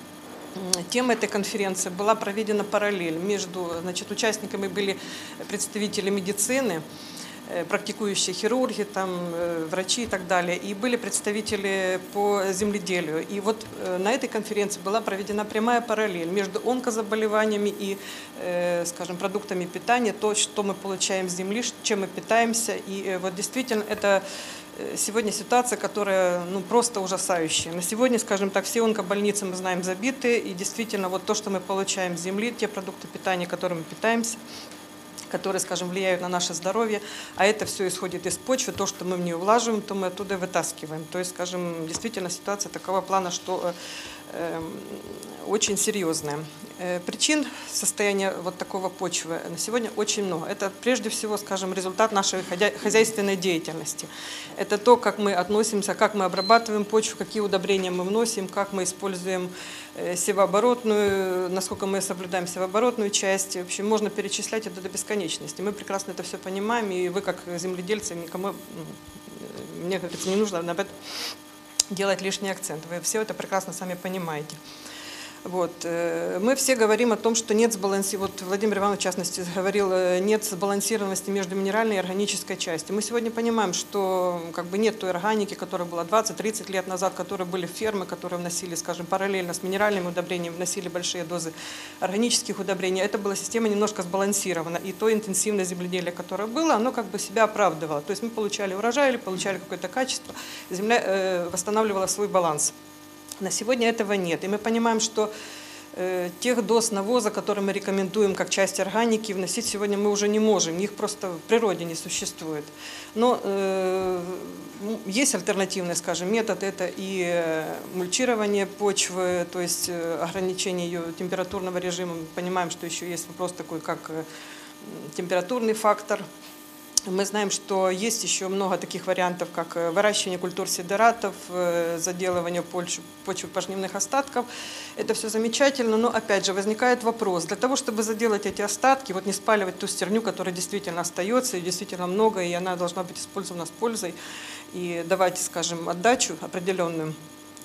тема этой конференции была проведена параллель между, значит, участниками были представители медицины, практикующие хирурги, там, врачи и так далее, и были представители по земледелию. И вот на этой конференции была проведена прямая параллель между онкозаболеваниями и, скажем, продуктами питания, то, что мы получаем с земли, чем мы питаемся. И вот действительно это сегодня ситуация, которая, ну, просто ужасающая. На сегодня, скажем так, все онкобольницы, мы знаем, забиты, и действительно вот то, что мы получаем с земли, те продукты питания, которыми мы питаемся, которые, скажем, влияют на наше здоровье, а это все исходит из почвы, то, что мы в нее влаживаем, то мы оттуда вытаскиваем. То есть, скажем, действительно ситуация такого плана, что э, очень серьезная. Э, причин состояния вот такого почвы на сегодня очень много. Это прежде всего, скажем, результат нашей хозяйственной деятельности. Это то, как мы относимся, как мы обрабатываем почву, какие удобрения мы вносим, как мы используем севооборотную, насколько мы соблюдаем севооборотную часть. В общем, можно перечислять это до бесконечности. Мы прекрасно это все понимаем, и вы, как земледельцы, никому, мне кажется, не нужно на этом делать лишний акцент. Вы все это прекрасно сами понимаете. Вот. Мы все говорим о том, что нет сбалансированности, вот Владимир Иванович, в частности, говорил, нет сбалансированности между минеральной и органической частью. Мы сегодня понимаем, что как бы нет той органики, которая была двадцать-тридцать лет назад, которые были фермы, которые вносили, скажем, параллельно с минеральными удобрениями, вносили большие дозы органических удобрений. Это была система немножко сбалансирована. И то интенсивное земледелие, которое было, оно как бы себя оправдывало. То есть мы получали урожай или получали какое-то качество, земля э, восстанавливала свой баланс. На сегодня этого нет. И мы понимаем, что э, тех доз навоза, которые мы рекомендуем как часть органики, вносить сегодня мы уже не можем. Их просто в природе не существует. Но э, есть альтернативный, скажем, метод. Это и мульчирование почвы, то есть ограничение ее температурного режима. Мы понимаем, что еще есть вопрос такой, как температурный фактор. Мы знаем, что есть еще много таких вариантов, как выращивание культур сидератов, заделывание почвы пожнивных остатков. Это все замечательно, но опять же возникает вопрос. Для того, чтобы заделать эти остатки, вот не спаливать ту стерню, которая действительно остается, и действительно много, и она должна быть использована с пользой, и давать, скажем, отдачу определенную.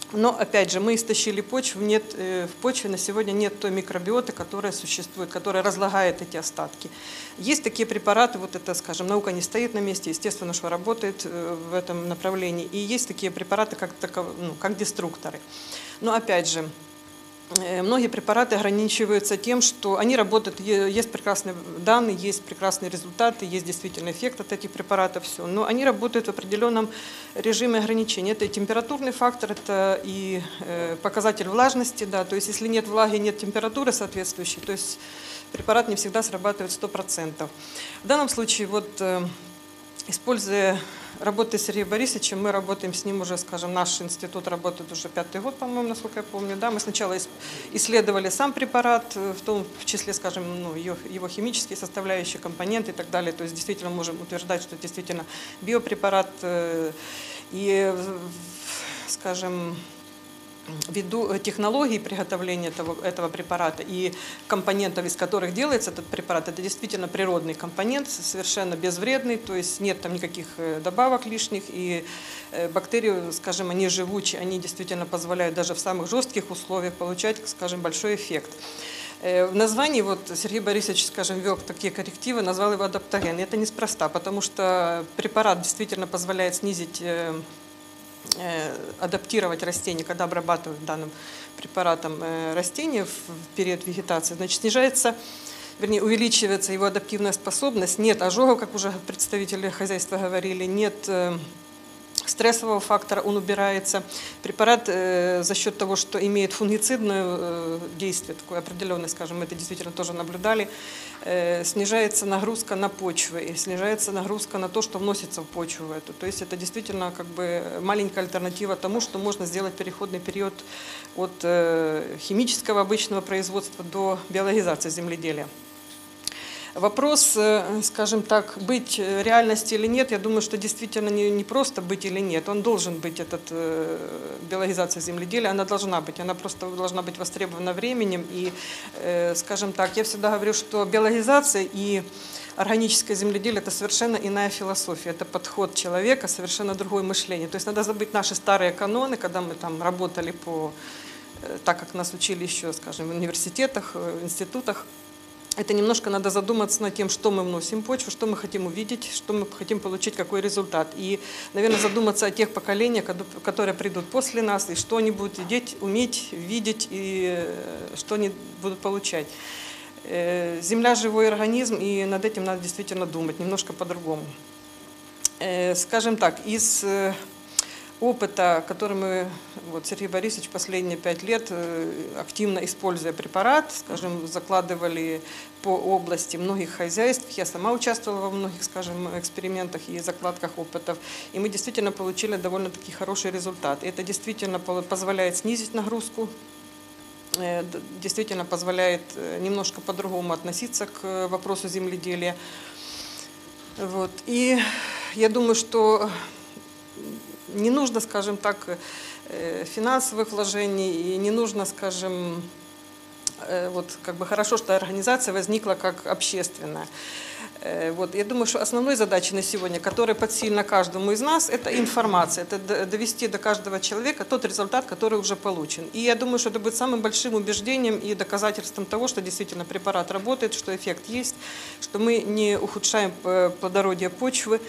Но, опять же, мы истощили почву, нет, в почве на сегодня нет той микробиоты, которая существует, которая разлагает эти остатки. Есть такие препараты, вот это, скажем, наука не стоит на месте, естественно, что работает в этом направлении. И есть такие препараты, как, ну, как деструкторы. Но, опять же, многие препараты ограничиваются тем, что они работают, есть прекрасные данные, есть прекрасные результаты, есть действительно эффект от этих препаратов, все, но они работают в определенном режиме ограничения. Это и температурный фактор, это и показатель влажности, да, то есть если нет влаги, нет температуры соответствующей, то есть препарат не всегда срабатывает сто процентов. В данном случае, вот, используя работы с Сергеем Борисовичем, мы работаем с ним уже, скажем, наш институт работает уже пятый год, по-моему, насколько я помню. Да, мы сначала исследовали сам препарат, в том в числе, скажем, ну, его химические составляющие, компоненты и так далее. То есть действительно можем утверждать, что это действительно биопрепарат. И, скажем, ввиду технологий приготовления этого, этого препарата и компонентов, из которых делается этот препарат, это действительно природный компонент, совершенно безвредный, то есть нет там никаких добавок лишних, и бактерии, скажем, они живучие, они действительно позволяют даже в самых жестких условиях получать, скажем, большой эффект. В названии вот Сергей Борисович, скажем, ввел такие коррективы, назвал его адаптоген. И это неспроста, потому что препарат действительно позволяет снизить, адаптировать растения, когда обрабатывают данным препаратом растения в период вегетации, значит, снижается, вернее, увеличивается его адаптивная способность, нет ожогов, как уже представители хозяйства говорили, нет стрессового фактора, он убирается. Препарат э, за счет того, что имеет фунгицидное э, действие, такое определенное, скажем, мы это действительно тоже наблюдали, э, снижается нагрузка на почвы, и снижается нагрузка на то, что вносится в почву эту. То есть это действительно как бы маленькая альтернатива тому, что можно сделать переходный период от э, химического обычного производства до биологизации земледелия. Вопрос, скажем так, быть реальности или нет, я думаю, что действительно не, не просто быть или нет, он должен быть, этот э, биологизация земледелия, она должна быть, она просто должна быть востребована временем. И, э, скажем так, я всегда говорю, что биологизация и органическое земледелие – это совершенно иная философия, это подход человека, совершенно другое мышление. То есть надо забыть наши старые каноны, когда мы там работали по, так как нас учили еще, скажем, в университетах, в институтах. Это немножко надо задуматься над тем, что мы вносим в почву, что мы хотим увидеть, что мы хотим получить, какой результат. И, наверное, задуматься о тех поколениях, которые придут после нас, и что они будут видеть, уметь видеть, и что они будут получать. Земля – живой организм, и над этим надо действительно думать, немножко по-другому. Скажем так, из опыта, который мы, вот Сергей Борисович последние пять лет активно используя препарат, скажем, закладывали по области многих хозяйств. Я сама участвовала во многих, скажем, экспериментах и закладках опытов. И мы действительно получили довольно-таки хороший результат. Это действительно позволяет снизить нагрузку, действительно позволяет немножко по-другому относиться к вопросу земледелия. Вот. И я думаю, что не нужно, скажем так, финансовых вложений, и не нужно, скажем, вот как бы хорошо, что организация возникла как общественная. Вот. Я думаю, что основной задачей на сегодня, которая подсильна каждому из нас, это информация, это довести до каждого человека тот результат, который уже получен. И я думаю, что это будет самым большим убеждением и доказательством того, что действительно препарат работает, что эффект есть, что мы не ухудшаем плодородие почвы.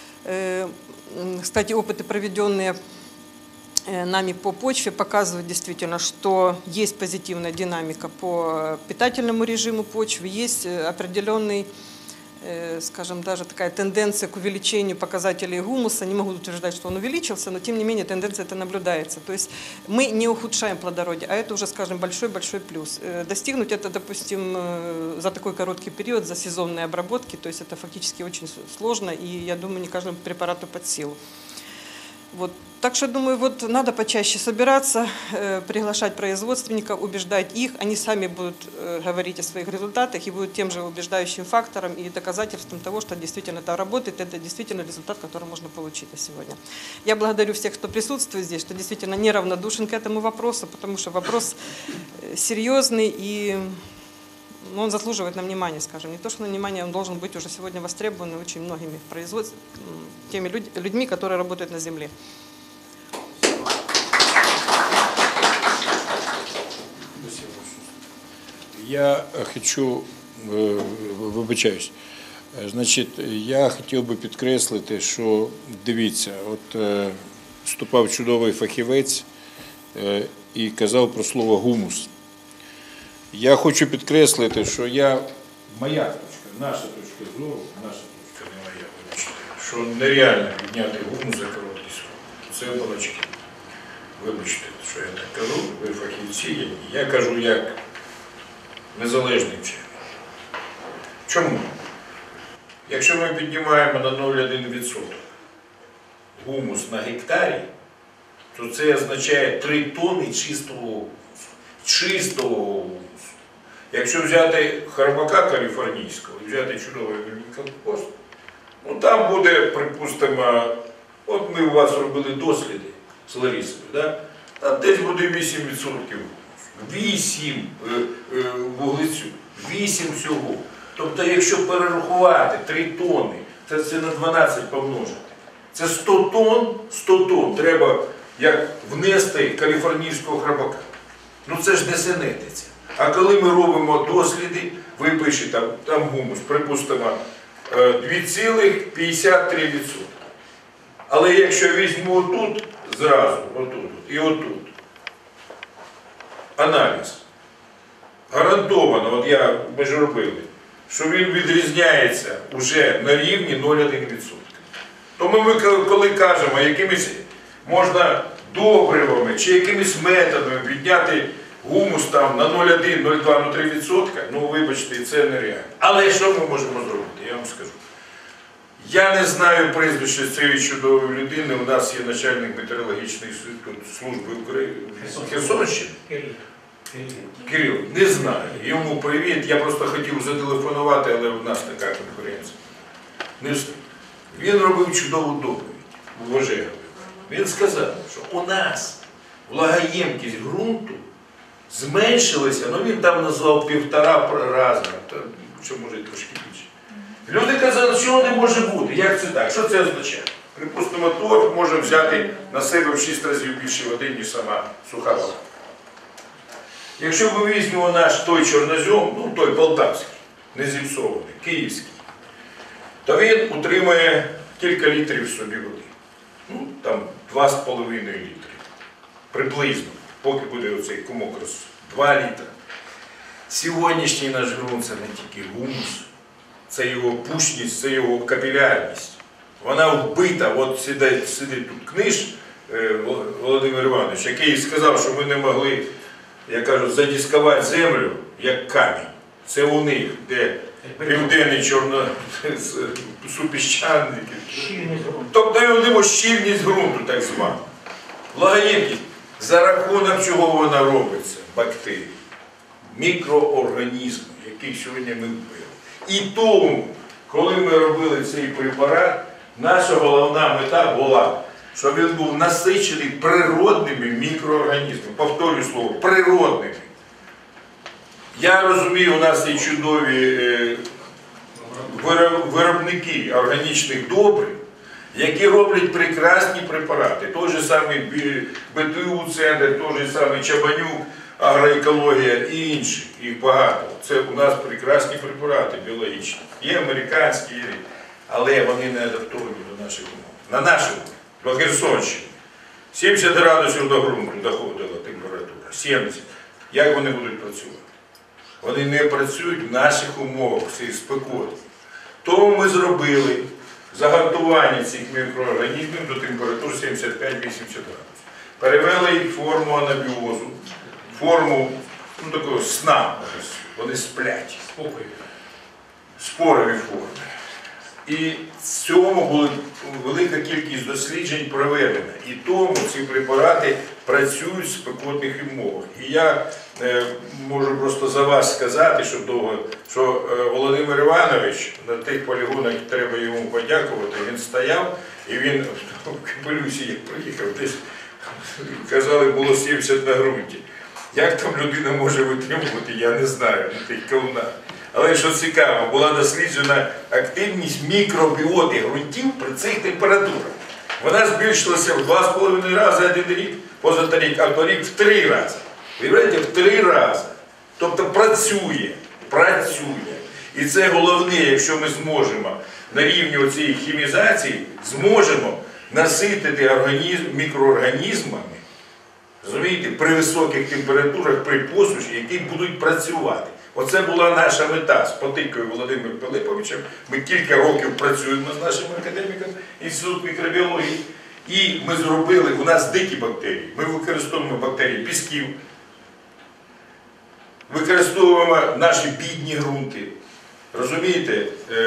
Кстати, опыты, проведенные нами по почве, показывают действительно, что есть позитивная динамика по питательному режиму почвы, есть определенный, скажем, даже такая тенденция к увеличению показателей гумуса. Не могу утверждать, что он увеличился, но тем не менее тенденция это наблюдается. То есть мы не ухудшаем плодородие, а это уже, скажем, большой-большой плюс. Достигнуть это, допустим, за такой короткий период, за сезонные обработки, то есть это фактически очень сложно, и я думаю, не каждому препарату под силу. Вот. Так что, думаю, вот надо почаще собираться, э, приглашать производственников, убеждать их, они сами будут э, говорить о своих результатах и будут тем же убеждающим фактором и доказательством того, что действительно это работает, это действительно результат, который можно получить на сегодня. Я благодарю всех, кто присутствует здесь, что действительно неравнодушен к этому вопросу, потому что вопрос серьезный и ну, он заслуживает на внимание, скажем. Не то, что на внимание, он должен быть уже сегодня востребован очень многими производств... теми людь... людьми, которые работают на земле. Я хочу, е, вибачаюсь, Е, значить, я хотів би підкреслити, що, дивіться, от е, вступав чудовий фахівець е, і казав про слово гумус. Я хочу підкреслити, що я, моя точка, наша точка зору, наша точка, не моя, вибачте, що нереально підняти гумус за короткий срок. Це балачки. Вибачте, що я так кажу, ви фахівці, я кажу як незалежний вчений. Чому? Якщо ми піднімаємо на нуль цілих одна десята відсотка гумус на гектарі, то це означає три тонни чистого гумусу. Чистого гумусу. Якщо взяти Харбака каліфорнійського і взяти чудовий вермікомпост, ну там буде, припустимо, от ми у вас робили досліди з Ларисою, да? Там десь буде вісім відсотків вісім вуглецю, вісім всього. Тобто, якщо перерахувати три тонни, це, це на дванадцять помножити. Це сто тонн, сто тонн треба як внести каліфорнійського храбака. Ну це ж не синетиться. А коли ми робимо досліди, ви пишете там, там гумус, припустимо, два цілих п'ятдесят три відсотка. Але якщо візьму отут, зразу, отут і отут, аналіз, гарантовано, от я, ми ж робили, що він відрізняється вже на рівні нуль цілих одна десята відсотка. Тому ми коли кажемо, якимись можна добривами чи якимись методами підняти гумус там на нуль цілих один, нуль цілих два, нуль цілих три відсотка, ну вибачте, це нереально. Але що ми можемо зробити, я вам скажу. Я не знаю прізвище цієї чудової людини, у нас є начальник метеорологічної служби України, Херсонщини. Кирил, не знаю, йому привіт, я просто хотів зателефонувати, але у нас така конференція. Не встиг. Він робив чудову доповідь у Вожегові. Він сказав, що у нас влагоємкість ґрунту зменшилася, ну він там назвав півтора рази, що може трошки більше. Люди казали, що не може бути, як це так, що це означає? Припустимо, торф може взяти на себе в шість разів більше води, ніж сама суха вода. Якщо ми візьмемо наш той чорнозем, ну той полтавський, не зіпсований, київський, то він утримує кілька літрів собі води. Ну, там два з половиною літри. Приблизно, поки буде оцей комок роз два літри. Сьогоднішній наш ґрунт – це не тільки гумус, це його пушність, це його капілярність. Вона вбита, от сидить, сидить тут книж Володимир Іванович, який сказав, що ми не могли, я кажу, задіскувати землю, як камінь. Це у них, де південний чорно супіщанники. Тобто його щільність ґрунту, так звана. Влагоємкість. За рахунок чого вона робиться? Бактерії. Мікроорганізми, яких сьогодні ми вбили. І тому, коли ми робили цей препарат, наша головна мета була, щоб він був насичений природними мікроорганізмами. Повторюю слово, природними. Я розумію, у нас є чудові виробники органічних добрив, які роблять прекрасні препарати. Той же самий Б Т У-центр, той же самий Чабанюк, агроекологія і інші, їх багато. Це у нас прекрасні препарати біологічні. Є американські, але вони не адаптовані до наших умов. На нашому, до Херсонщини, сімдесят градусів до ґрунту доходила температура. сімдесят. Як вони будуть працювати? Вони не працюють в наших умовах, цієї спекоти. Тому ми зробили загартування цих мікроорганізмів до температур сімдесят п'ять - вісімдесят градусів. Перевели їх в форму анабіозу, форму ну, такого сна. Вони сплять. Спорові форми. І в цьому була велика кількість досліджень проведена. І тому ці препарати працюють в спекотних умовах. І я е, можу просто за вас сказати, що, довго, що е, Володимир Іванович на тих полігонах, треба йому подякувати, він стояв і він в Капелюсі, як приїхав, десь казали, було сімдесят на ґрунті. Як там людина може витримувати, я не знаю, на тих кавунах. Але що цікаво, була досліджена активність мікробіоти ґрунтів при цих температурах. Вона збільшилася в два з половиною рази один рік, позаторік, а торік в три рази. Виявляєте, в три рази. Тобто працює, працює. І це головне, якщо ми зможемо на рівні цієї хімізації, зможемо наситити організм мікроорганізмами, розумієте, при високих температурах, при посуші, які будуть працювати. Оце була наша мета з Потикою Володимиром Пилиповичем. Ми кілька років працюємо з нашим академіком Інституту мікробіології. І ми зробили, у нас дикі бактерії. Ми використовуємо бактерії пісків, використовуємо наші бідні ґрунти. Розумієте?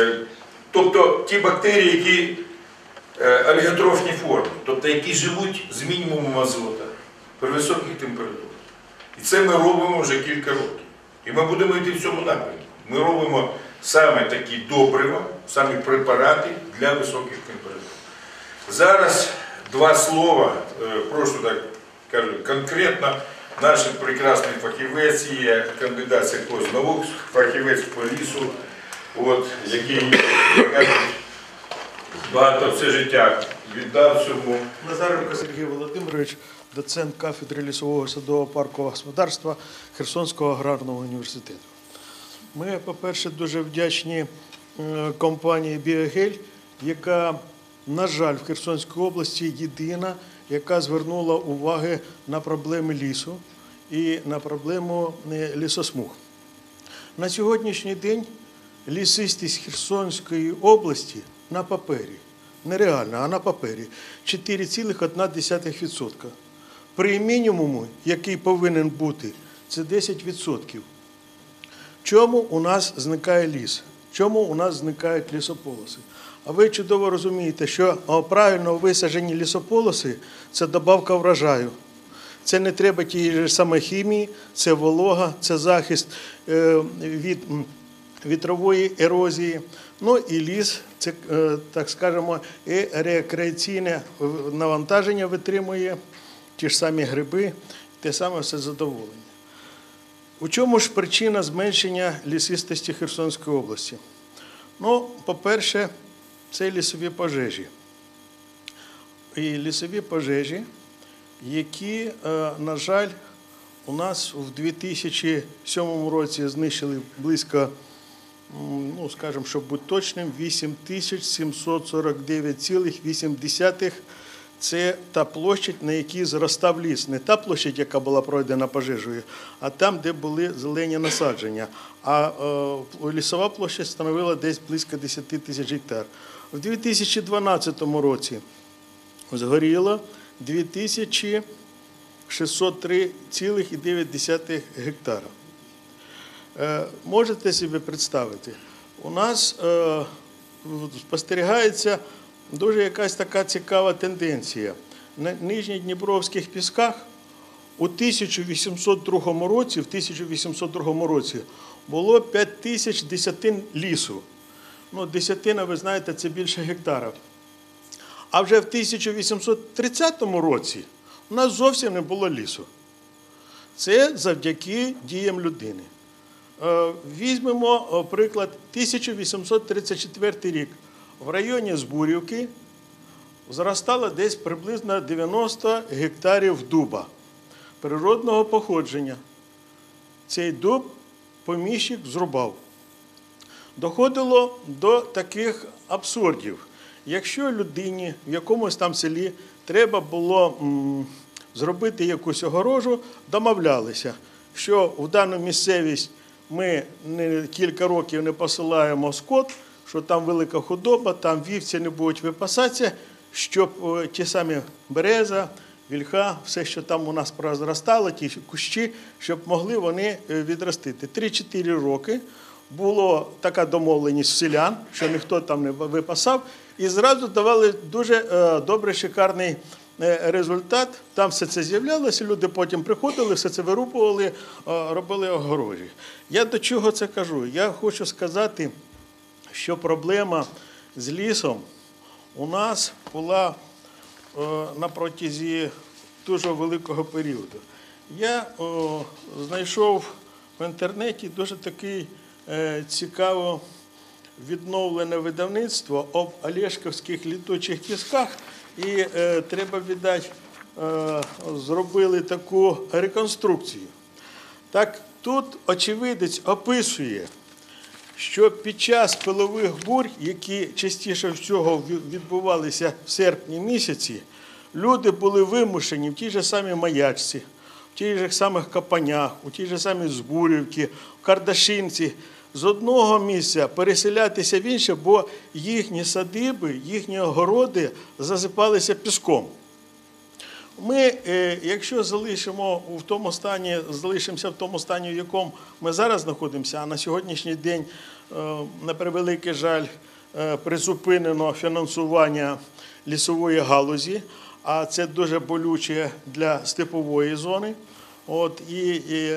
Тобто ті бактерії, які оліготрофні форми, тобто які живуть з мінімумом азота при високих температурах. І це ми робимо вже кілька років. І ми будемо йти в цьому напрямку. Ми робимо саме такі добрива, саме препарати для високих температур. Зараз два слова, прошу так кажу, конкретно наш прекрасний фахівець є кандидат сільхознаук, фахівець по лісу, от, який, як кажуть, багато все життя віддав цьому. Назаренко Сергій Володимирович, доцент кафедри лісового садового паркового господарства Херсонського аграрного університету. Ми, по-перше, дуже вдячні компанії «Біогель», яка, на жаль, в Херсонській області єдина, яка звернула увагу на проблеми лісу і на проблему лісосмуг. На сьогоднішній день лісистість Херсонської області на папері, нереальна, а на папері, чотири цілих одна десята відсотка. При мінімуму, який повинен бути, це десять відсотків. Чому у нас зникає ліс? Чому у нас зникають лісополоси? А ви чудово розумієте, що правильно висаджені лісополоси – це добавка врожаю. Це не треба тієї ж самої хімії, це волога, це захист від вітрової ерозії. Ну і ліс – це, так скажемо, і рекреаційне навантаження витримує, ті ж самі гриби, те саме все задоволення. У чому ж причина зменшення лісистості Херсонської області? Ну, по-перше, це лісові пожежі. І лісові пожежі, які, на жаль, у нас в дві тисячі сьомому році знищили близько, ну, скажімо, щоб бути точним, вісім тисяч сімсот сорок дев'ять цілих вісім десятих. Це та площадь, на якій зростав ліс. Не та площадь, яка була пройдена пожежею, а там, де були зелені насадження. А е, лісова площадь становила десь близько десять тисяч гектар. У дві тисячі дванадцятому році згоріло дві тисячі шістсот три цілих дев'ять десятих гектара. Е, можете собі представити, у нас е, спостерігається дуже якась така цікава тенденція. На Нижньодніпровських пісках у тисяча вісімсот другому році, в тисяча вісімсот другому році було п'ять тисяч десятин лісу. Ну, десятина, ви знаєте, це більше гектара. А вже в тисяча вісімсот тридцятому році у нас зовсім не було лісу. Це завдяки діям людини. Візьмемо приклад тисяча вісімсот тридцять четвертий рік. В районі Збурівки зростало десь приблизно дев'яносто гектарів дуба природного походження. Цей дуб поміщик зрубав. Доходило до таких абсурдів. Якщо людині в якомусь там селі треба було м, зробити якусь огорожу, домовлялися, що в дану місцевість ми не, кілька років не посилаємо скот, що там велика худоба, там вівці не будуть випасатися, щоб о, ті самі береза, вільха, все, що там у нас прозростало, ті кущі, щоб могли вони відростити. три-чотири роки була така домовленість в селян, що ніхто там не випасав, і зразу давали дуже е, добрий, шикарний е, результат. Там все це з'являлося, люди потім приходили, все це вирубували, е, робили огорожі. Я до чого це кажу? Я хочу сказати, що проблема з лісом у нас була е, на протязі дуже великого періоду. Я о, знайшов в інтернеті дуже такий е, цікаво відновлене видавництво об Олешківських літучих пісках, і е, треба віддати, е, зробили таку реконструкцію. Так, Тут очевидець описує, що під час пилових бурь, які частіше всього відбувалися в серпні місяці, люди були вимушені в тій же самій Маячці, в тих же самих Капанях, у тій же самій Збурівці, в Кардашинці, з одного місця переселятися в інше, бо їхні садиби, їхні огороди засипалися піском. Ми, якщо залишимо в тому стані, залишимося в тому стані, в якому ми зараз знаходимося, а на сьогоднішній день, на превеликий жаль, призупинено фінансування лісової галузі, а це дуже болюче для степової зони. От, і, і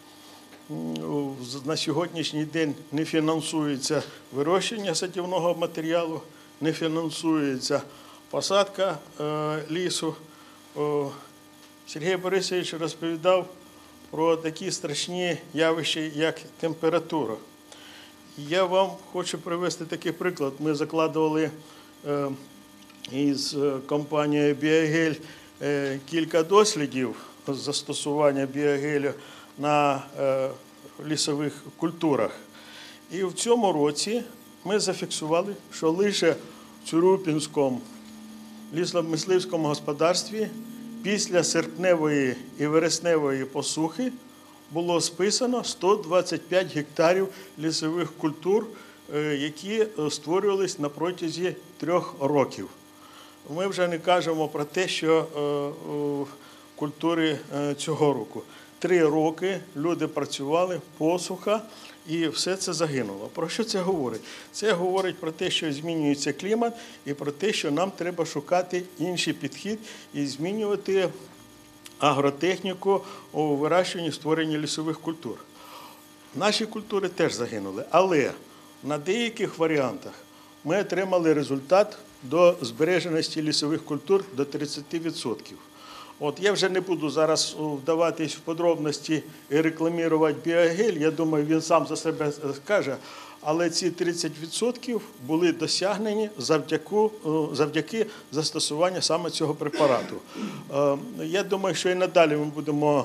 на сьогоднішній день не фінансується вирощення садівного матеріалу, не фінансується посадка е, лісу. О, Сергій Борисович розповідав про такі страшні явища, як температура. Я вам хочу привести такий приклад. Ми закладували е, із компанією «Біогель» е, кілька дослідів застосування біогелю на е, лісових культурах. І в цьому році ми зафіксували, що лише в Цюрупінському лісомисливському господарстві після серпневої і вересневої посухи було списано сто двадцять п'ять гектарів лісових культур, які створювались на протязі трьох років. Ми вже не кажемо про те, що культури цього року. Три роки люди працювали, посуха, і все це загинуло. Про що це говорить? Це говорить про те, що змінюється клімат, і про те, що нам треба шукати інший підхід і змінювати агротехніку у вирощуванні, створенні лісових культур. Наші культури теж загинули, але на деяких варіантах ми отримали результат до збереженості лісових культур до тридцять відсотків. От я вже не буду зараз вдаватись в подробності і рекламувати біогель, я думаю, він сам за себе скаже, але ці тридцять відсотків були досягнені завдяки, завдяки застосуванню саме цього препарату. Я думаю, що і надалі ми будемо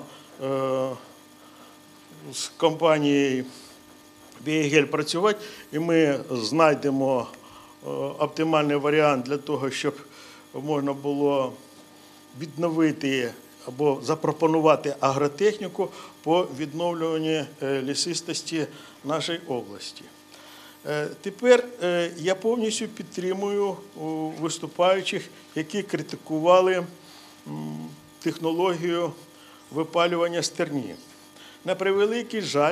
з компанією «Біогель» працювати, і ми знайдемо оптимальний варіант для того, щоб можна було відновити або запропонувати агротехніку по відновлюванню лісистості нашої області. Тепер я повністю підтримую виступаючих, які критикували технологію випалювання стерні. На превеликий жаль,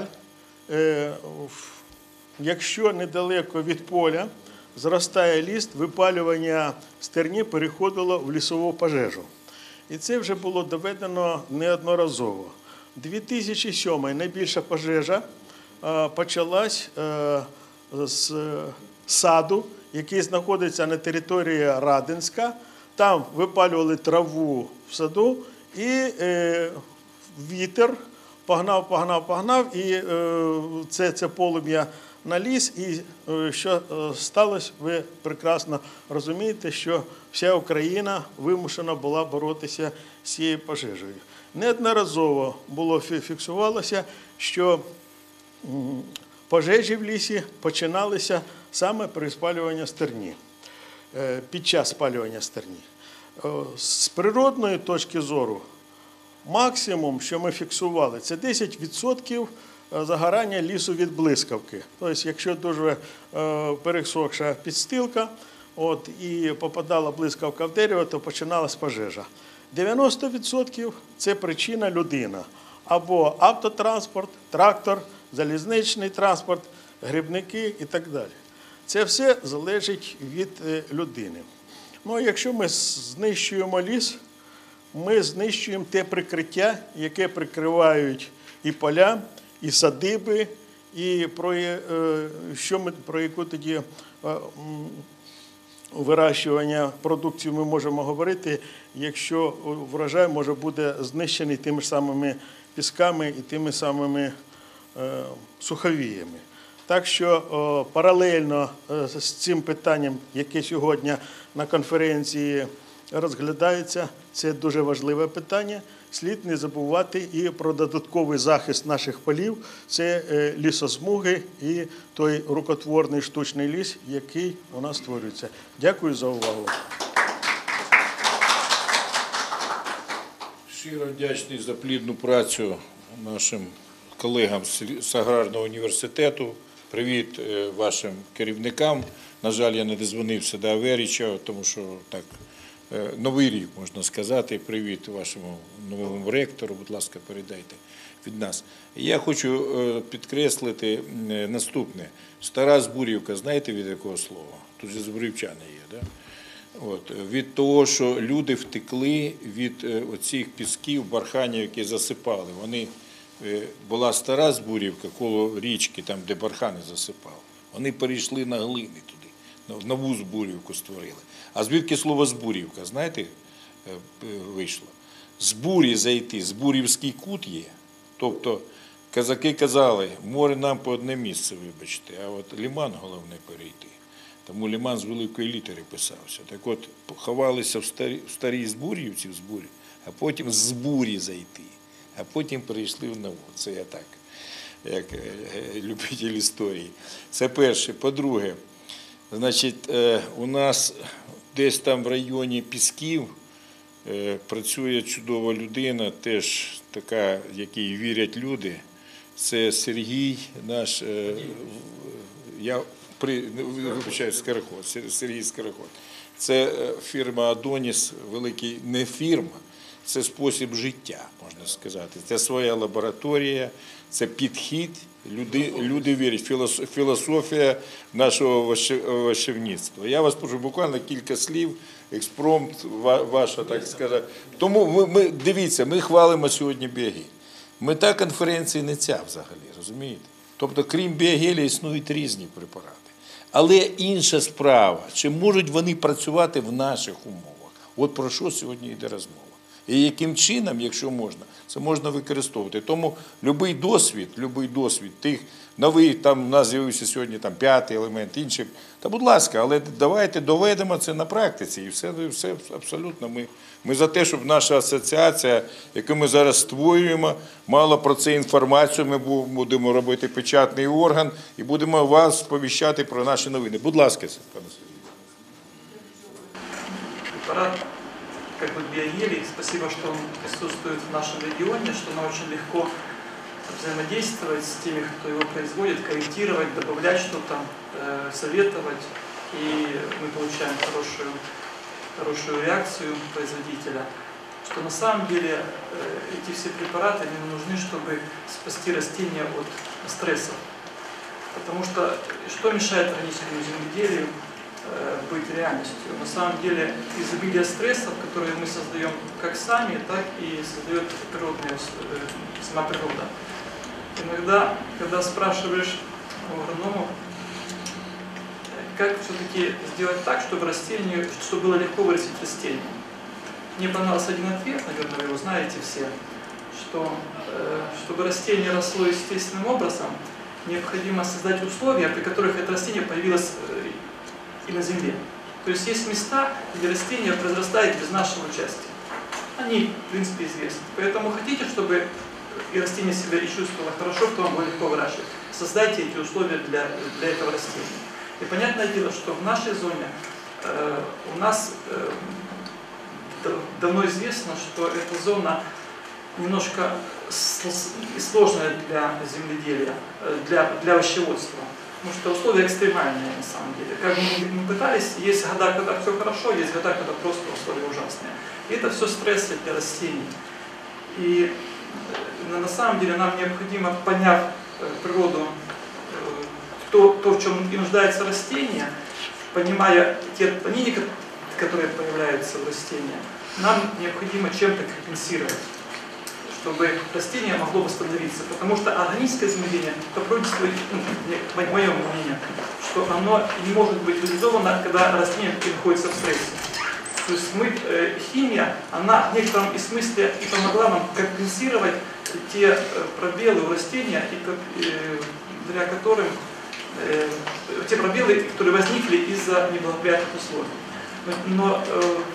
якщо недалеко від поля зростає ліс, випалювання стерні переходило в лісову пожежу. І це вже було доведено неодноразово. дві тисячі сьомий найбільша пожежа почалась з саду, який знаходиться на території Радинська. Там випалювали траву в саду, і вітер погнав, погнав, погнав, і це, це полум'я на ліс, і що сталося, ви прекрасно розумієте, що вся Україна вимушена була боротися з цією пожежею. Неодноразово було фіксувалося, що пожежі в лісі починалися саме при спалюванні стерні, під час спалювання стерні. З природної точки зору, максимум, що ми фіксували, це десять відсотків загорання лісу від блискавки. Тобто, якщо дуже пересохша підстилка, от, і попадала блискавка в дерево, то починалась пожежа. дев'яносто відсотків – це причина людина. Або автотранспорт, трактор, залізничний транспорт, грибники і так далі. Це все залежить від людини. Ну, якщо ми знищуємо ліс, ми знищуємо те прикриття, яке прикривають і поля, і садиби, і про, що ми, про яку тоді вирощування продукції ми можемо говорити, якщо врожай може бути знищений тими ж самими пісками і тими самими е, суховіями. Так що о, паралельно з цим питанням, яке сьогодні на конференції розглядається. Це дуже важливе питання. Слід не забувати і про додатковий захист наших полів. Це лісосмуги і той рукотворний штучний ліс, який у нас створюється. Дякую за увагу. Щиро вдячний за плідну працю нашим колегам з Аграрного університету. Привіт вашим керівникам. На жаль, я не дозвонився до Аверіча, тому що так, новий рік, можна сказати. Привіт вашому новому ректору, будь ласка, передайте від нас. Я хочу підкреслити наступне. Стара Збурівка, знаєте від якого слова? Тут же збурівчани є, да? От, від того, що люди втекли від оцих пісків, барханів, які засипали. Вони, була стара Збурівка коло річки, там, де бархани засипали. Вони перейшли на глини туди, нову Збурівку створили. А звідки слово Збурівка, знаєте, вийшло? З бурі зайти, Збурівський кут є. Тобто, козаки казали, море нам по одне місце, вибачте, а от лиман головне перейти. Тому лиман з великої літери писався. Так от, ховалися в старій, в старій Збурівці, в Збурі, а потім з Збурі зайти, а потім перейшли в нову. Це я так, як любитель історії. Це перше. По-друге, значить, у нас десь там в районі Пісків працює чудова людина, теж така, якій вірять люди. Це Сергій, наш, я при, вибачаю, Скороход, Сергій Скороход. Це фірма «Адоніс», великий, не фірма, це спосіб життя, можна сказати. Це своя лабораторія, це підхід, люди, люди вірять, філософія нашого овощівництва. Я вас прошу, буквально кілька слів, експромт, ваша, так сказати. Тому ми, ми, дивіться, ми хвалимо сьогодні біогель. Мета конференції не ця взагалі, розумієте? Тобто, крім біогеля, існують різні препарати. Але інша справа, чи можуть вони працювати в наших умовах? От про що сьогодні йде розмова. І яким чином, якщо можна, це можна використовувати. Тому будь-який досвід, будь-який досвід тих новий, там у нас з'явився сьогодні там п'ятий елемент, інший, та будь ласка, але давайте доведемо це на практиці. І все, все абсолютно ми, ми за те, щоб наша асоціація, яку ми зараз створюємо, мала про це інформацію, ми будемо робити печатний орган і будемо вас сповіщати про наші новини. Будь ласка, пане Сергій. Как бы биогелий. Спасибо, что он присутствует в нашем регионе, что он очень легко взаимодействовать с теми, кто его производит, корректировать, добавлять что-то, э, советовать. И мы получаем хорошую, хорошую реакцию производителя. Что на самом деле э, эти все препараты они нужны, чтобы спасти растения от стрессов. Потому что что мешает органическому земледелию быть реальностью? На самом деле изобилие стрессов, которые мы создаем как сами, так и создает природная, сама природа. Иногда, когда спрашиваешь у агрономов, как все-таки сделать так, чтобы растению, чтобы было легко вырастить растение. Мне понравился один ответ, наверное, вы его знаете все, что чтобы растение росло естественным образом, необходимо создать условия, при которых это растение появилось и на земле. То есть есть места, где растение произрастает без нашего участия. Они, в принципе, известны. Поэтому хотите, чтобы и растение себя и чувствовало хорошо, то вам будет легко выращивать. Создайте эти условия для, для этого растения. И понятное дело, что в нашей зоне э, у нас э, давно известно, что эта зона немножко сложная для земледелия, для, для овощеводства. Потому что условия экстремальные на самом деле. Как мы, мы пытались, есть года, когда все хорошо, есть года, когда просто условия ужасные. И это все стрессы для растений. И на самом деле нам необходимо, поняв природу, то, то в чем и нуждается растение, понимая те отклонения, которые появляются в растении, нам необходимо чем-то компенсировать, чтобы растение могло восстановиться. Потому что органическое земледелие, попробуйте, ну, мое мнение, что оно не может быть реализовано, когда растение находится в стрессе. То есть мы, э, химия, она в некотором смысле и помогла нам компенсировать те пробелы у растения, и, э, для которых, э, те пробелы, которые возникли из-за неблагоприятных условий. Но, но э,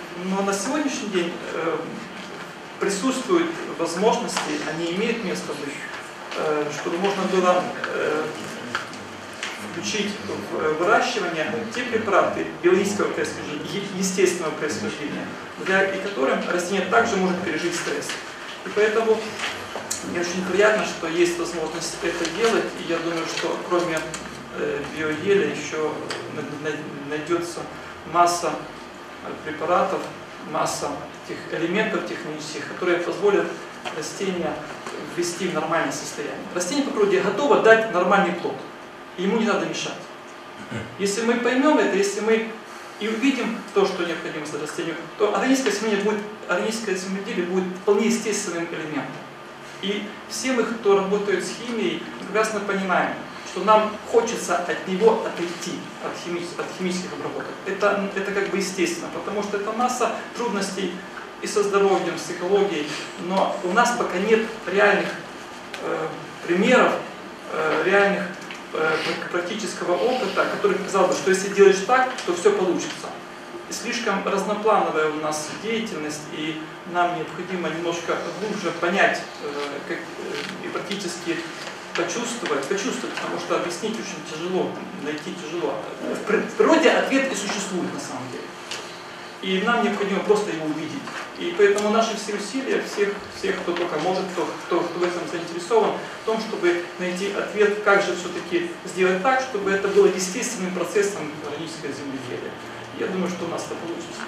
но на сегодняшний день э, присутствуют возможности, они имеют место быть, э, чтобы можно было э, включить в выращивание те препараты биологического происхождения, естественного происхождения, благодаря которым растение также может пережить стресс. И поэтому мне очень приятно, что есть возможность это делать, и я думаю, что кроме э, биогеля еще найдется масса препаратов, масса тех элементов технических, которые позволят растение ввести в нормальное состояние. Растение по природе готово дать нормальный плод, и ему не надо мешать. Если мы поймем это, если мы и увидим то, что необходимо растению, то органическое земледелие будет, органическое земледелие будет вполне естественным элементом. И все мы, кто работает с химией, прекрасно понимаем, что нам хочется от него отойти, от, хими, от химических обработок. Это, это как бы естественно, потому что это масса трудностей и со здоровьем, с экологией, но у нас пока нет реальных э, примеров, э, реальных э, практического опыта, который показал бы, что если делаешь так, то все получится. И слишком разноплановая у нас деятельность, и нам необходимо немножко глубже понять э, как, э, и практически почувствовать, почувствовать, потому что объяснить очень тяжело, найти тяжело. В природе ответ и существует на самом деле. И нам необходимо просто его увидеть. И поэтому наши все усилия, всех, всех кто только может, кто, кто, кто в этом заинтересован, в том, чтобы найти ответ, как же все-таки сделать так, чтобы это было естественным процессом органического земледелия. Я думаю, що у нас це вийде.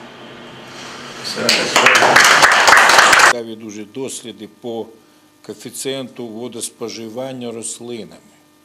Цікаві дуже досліди по коефіцієнту водоспоживання рослинами.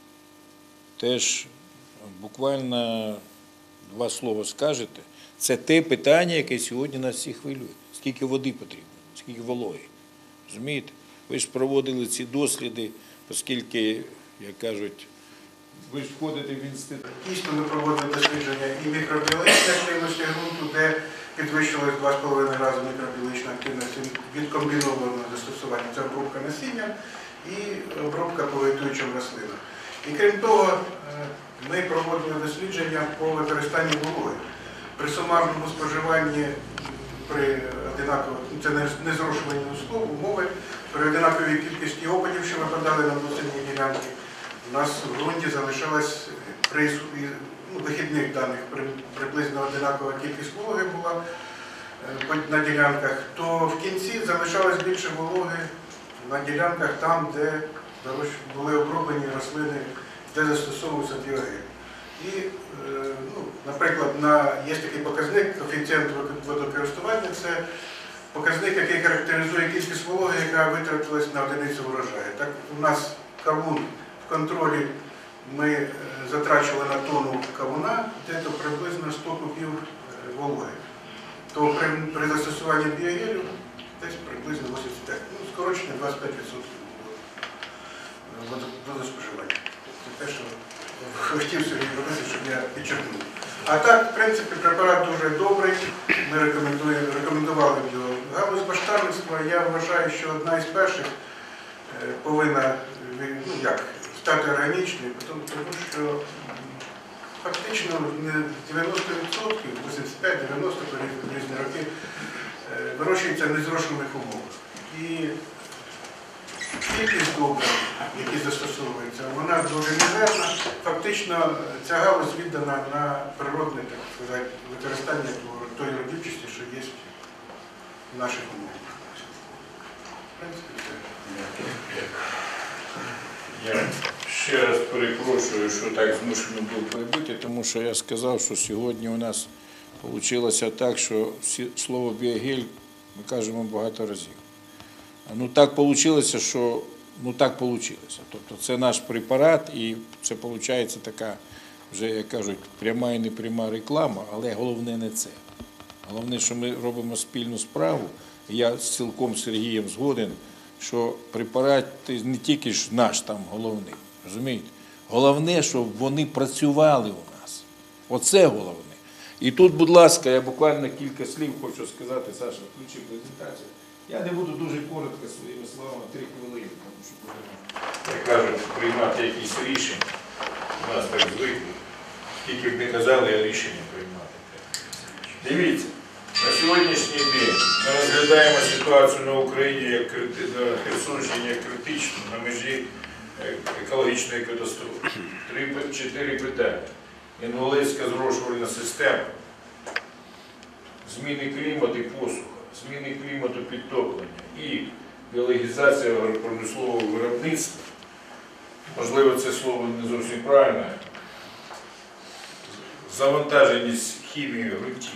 Теж буквально два слова скажете. Це те питання, яке сьогодні нас всіх хвилює. Скільки води потрібно, скільки вологи. Розумієте? Ви ж проводили ці досліди, оскільки, як кажуть, ви ж входите в інститут. Дійсно, ми проводили дослідження і мікробіологічної активності ґрунту, де підвищилось два з половиною рази мікробіологічна активність від комбінованого застосування. Це обробка насіння і обробка по вегетуючим рослинам. І крім того, ми проводили дослідження по використанню вологи. При сумарному споживанні, при одинаково, це не зрошувані умови, при одинаковій кількості опадів, що випадали на досвідні ділянки, у нас в ґрунті залишалась при ну, вихідних даних приблизно одинакова кількість вологи була на ділянках, то в кінці залишалось більше вологи на ділянках там, де були оброблені рослини, де застосовується біогель. І, ну, наприклад, на, є такий показник, коефіцієнт водокористування, це показник, який характеризує кількість вологи, яка витратилась на одиницю врожаю. Так, у нас кавун в контролі ми затрачували на тонну кавуна, десь приблизно сто кубів вологи. То при, при застосуванні біогелю десь приблизно вісімдесят п'ять, ну, скорочення двадцять п'ять відсотків водоспоживання. Це те, що хотів Сергій Борисович, щоб я підчеркнув. А так, в принципі, препарат дуже добрий, ми рекомендували його. Галузь баштанництва, я вважаю, що одна із перших повинна, ну як, стати органічною, тому що фактично дев'яносто відсотків, вісімдесят п'ять - дев'яносто відсотків різні роки вирощується в незрошених умовах. І кількість добрив, які застосовуються, вона дуже мізерна. Фактично ця галузь віддана на природне, так сказати, використання тої родючості, що є в наших умовах. В принципі, все. Я ще раз перепрошую, що так змушений був прибути, тому що я сказав, що сьогодні у нас вийшло так, що слово біогель ми кажемо багато разів. Ну так вийшло, що ну так вийшло. Тобто це наш препарат і це виходить така, вже, як кажуть, пряма і непряма реклама, але головне не це. Головне, що ми робимо спільну справу, і я цілком з Сергієм згоден, що препарат не тільки ж наш там головний, розумієте? Головне, щоб вони працювали у нас. Оце головне. І тут, будь ласка, я буквально кілька слів хочу сказати, Саша, включи презентацію. Я не буду дуже коротко своїми словами, три хвилини, тому що будемо, як кажуть, приймати якісь рішення. У нас так звикли. Скільки б не казали, а рішення приймати. Дивіться, на сьогодні сьогоднішній день ми розглядаємо ситуацію на Україні, як крити- на Херсонщині як критичну, на межі е, екологічної катастрофи. Три, чотири питання. Інгулецька зрошувальна система, зміни клімату і посуха, зміни клімату підтоплення і біологізація агропромислового виробництва. Можливо, це слово не зовсім правильне. Завантаженість хімією ґрунтів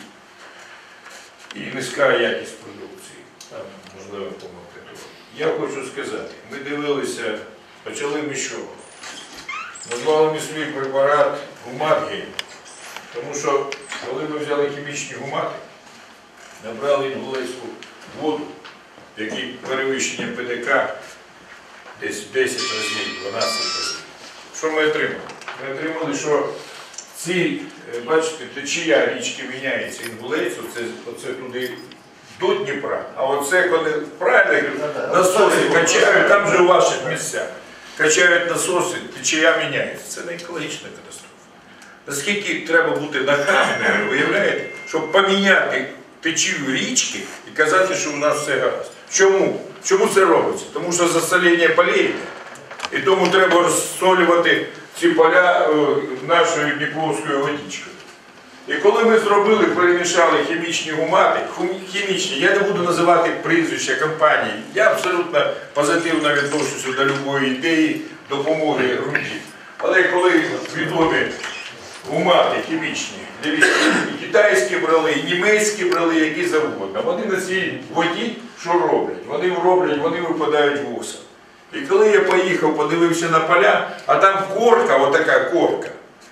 і низька якість продукції. Там, можливо, помилка. Я хочу сказати, ми дивилися, почали ми з чого? Назвали ми свій препарат гумат-гель. Тому що, коли ми взяли хімічні гумати, набрали інгулецьку воду, в якій перевищення ПДК десь десять разів, дванадцять разів. Що ми отримали? Ми отримали, що ці, бачите, течія річки міняється, інгулець, оце, оце туди до Дніпра, а оце, коли правильно насоси качають, там же у ваших місцях, качають насоси, течія міняється. Це не екологічна катастрофа. Наскільки треба бути нахабним, виявляєте, щоб поміняти течію річки і казати, що у нас все гаразд. Чому? Чому це робиться? Тому що засолення полей, і тому треба розсолювати ці поля нашою дніпровською водичкою. І коли ми зробили, перемішали хімічні гумати, хімічні, я не буду називати прізвища компанії, я абсолютно позитивно відношуся до будь-якої ідеї допомоги ґрунтів. Але коли відомі гумати хімічні, і китайські брали, і німецькі брали, які завгодно, вони на цій воді що роблять? Вони роблять, вони випадають в осад. І коли я поїхав, подивився на поля, а там корка, отака корка,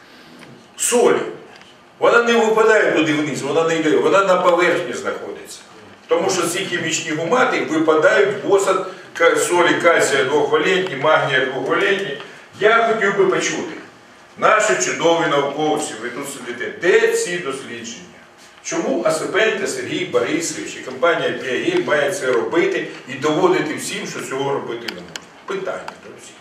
солі, вона не випадає туди вниз, вона не йде, вона на поверхні знаходиться. Тому що ці хімічні гумати випадають в осад солі кальція двохвалентні, магнія двохвалентні. Я хотів би почути, наші чудові науковці, ви тут сидите, де ці дослідження? Чому Осипенко Сергій Борисович і компанія «Біогель» має це робити і доводити всім, що цього робити не можна? Питання до всіх.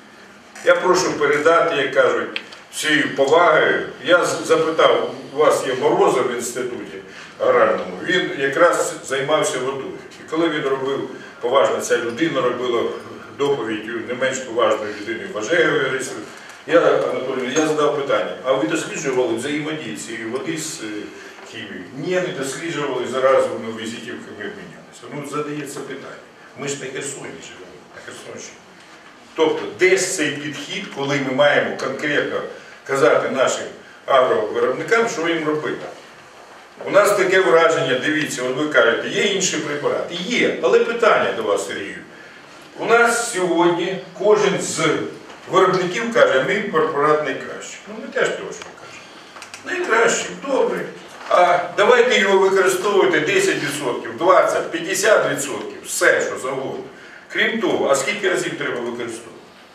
Я прошу передати, як кажуть, всією повагою. Я запитав, у вас є Морозов в інституті аграрному, він якраз займався водою. І коли він робив, поважно ця людина робила доповідь не менш поважною людиною Бажеєвою Ларисою, я, Анатолій, я задав питання, а ви досліджували взаємодію цієї води з хімією? Ні, не досліджували, зараз ми візитівками обмінялися. Ну, задається питання. Ми ж на Херсоні живемо, на Херсонщині. Тобто, десь цей підхід, коли ми маємо конкретно казати нашим агровиробникам, що їм робити. У нас таке враження, дивіться, от ви кажете, є інші препарати? Є, але питання до вас, Сергію. У нас сьогодні кожен з виробників каже, мій препарат найкращий. Ну, ми теж точно кажемо. Найкращий, добрий. А давайте його використовувати десять відсотків, двадцять, п'ятдесят відсотків, все, що завгодно. Крім того, а скільки разів треба використовувати?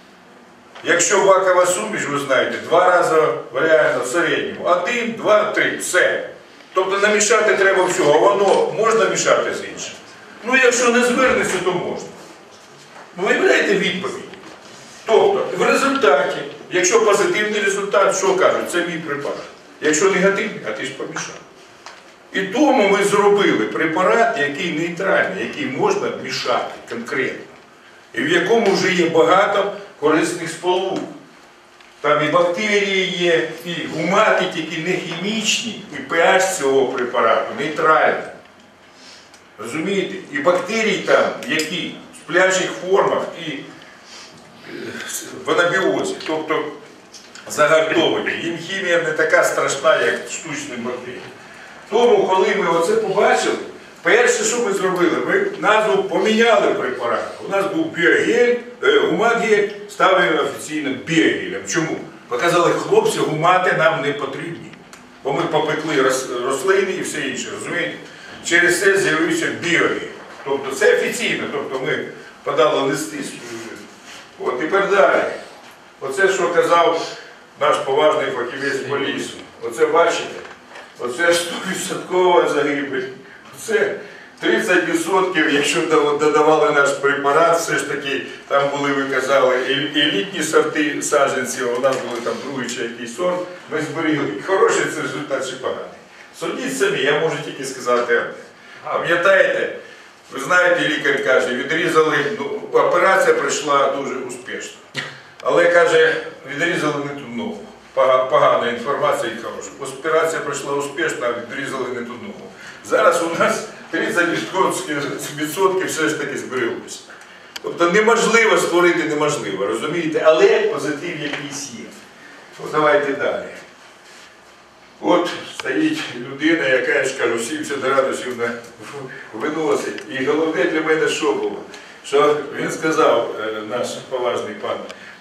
Якщо бакова суміш, ви знаєте, два рази реально в середньому. Один, два, три, все. Тобто намішати треба всього, а воно можна мішати з іншим? Ну, якщо не звернеться, то можна. Ну, виявляєте відповідь. Тобто, в результаті, якщо позитивний результат, що кажуть, це мій препарат. Якщо негативний, а ти ж помішав. І тому ми зробили препарат, який нейтральний, який можна мішати конкретно. І в якому вже є багато корисних сполук. Там і бактерії є, і гумати, тільки не хімічні, і pH цього препарату нейтральний. Розумієте? І бактерії там, які в сплячих формах і в анабіозі, тобто загартовані. Їм хімія не така страшна, як штучні бактерії. Тому, коли ми оце побачили, перше, що ми зробили, ми назву поміняли препарат. У нас був біогель, гумат-гель, ставили офіційно біогелем. Чому? Показали, хлопці, гумати нам не потрібні. Бо ми попекли рослини і все інше, розумієте? Через це з'явився біогель. Тобто це офіційно, тобто ми подали листи. От тепер далі. Оце, що казав наш поважний фахівець по лісу. Оце бачите? Оце сто відсоткова загибель. Оце тридцять відсотків, якщо додавали наш препарат, все ж таки, там були, ви казали, елітні сорти саджанців, у нас були там другий чи якийсь сорт, ми зберігли. Хороший це результат чи поганий. Судіть самі, я можу тільки сказати. Пам'ятаєте? Ви знаєте, лікар каже, відрізали, ну, операція пройшла дуже успішно. Але, каже, відрізали не ту ногу. Погана інформація і хороша. Операція пройшла успішно, а відрізали не ту ногу. Зараз у нас тридцять відсотків все ж таки збереглося. Тобто неможливо створити неможливо, розумієте? Але позитив якийсь є. От давайте далі. От стоїть людина, яка, я ж кажу, сімдесят градусів виносить. І головне для мене що було? Що він сказав, наш поважний пан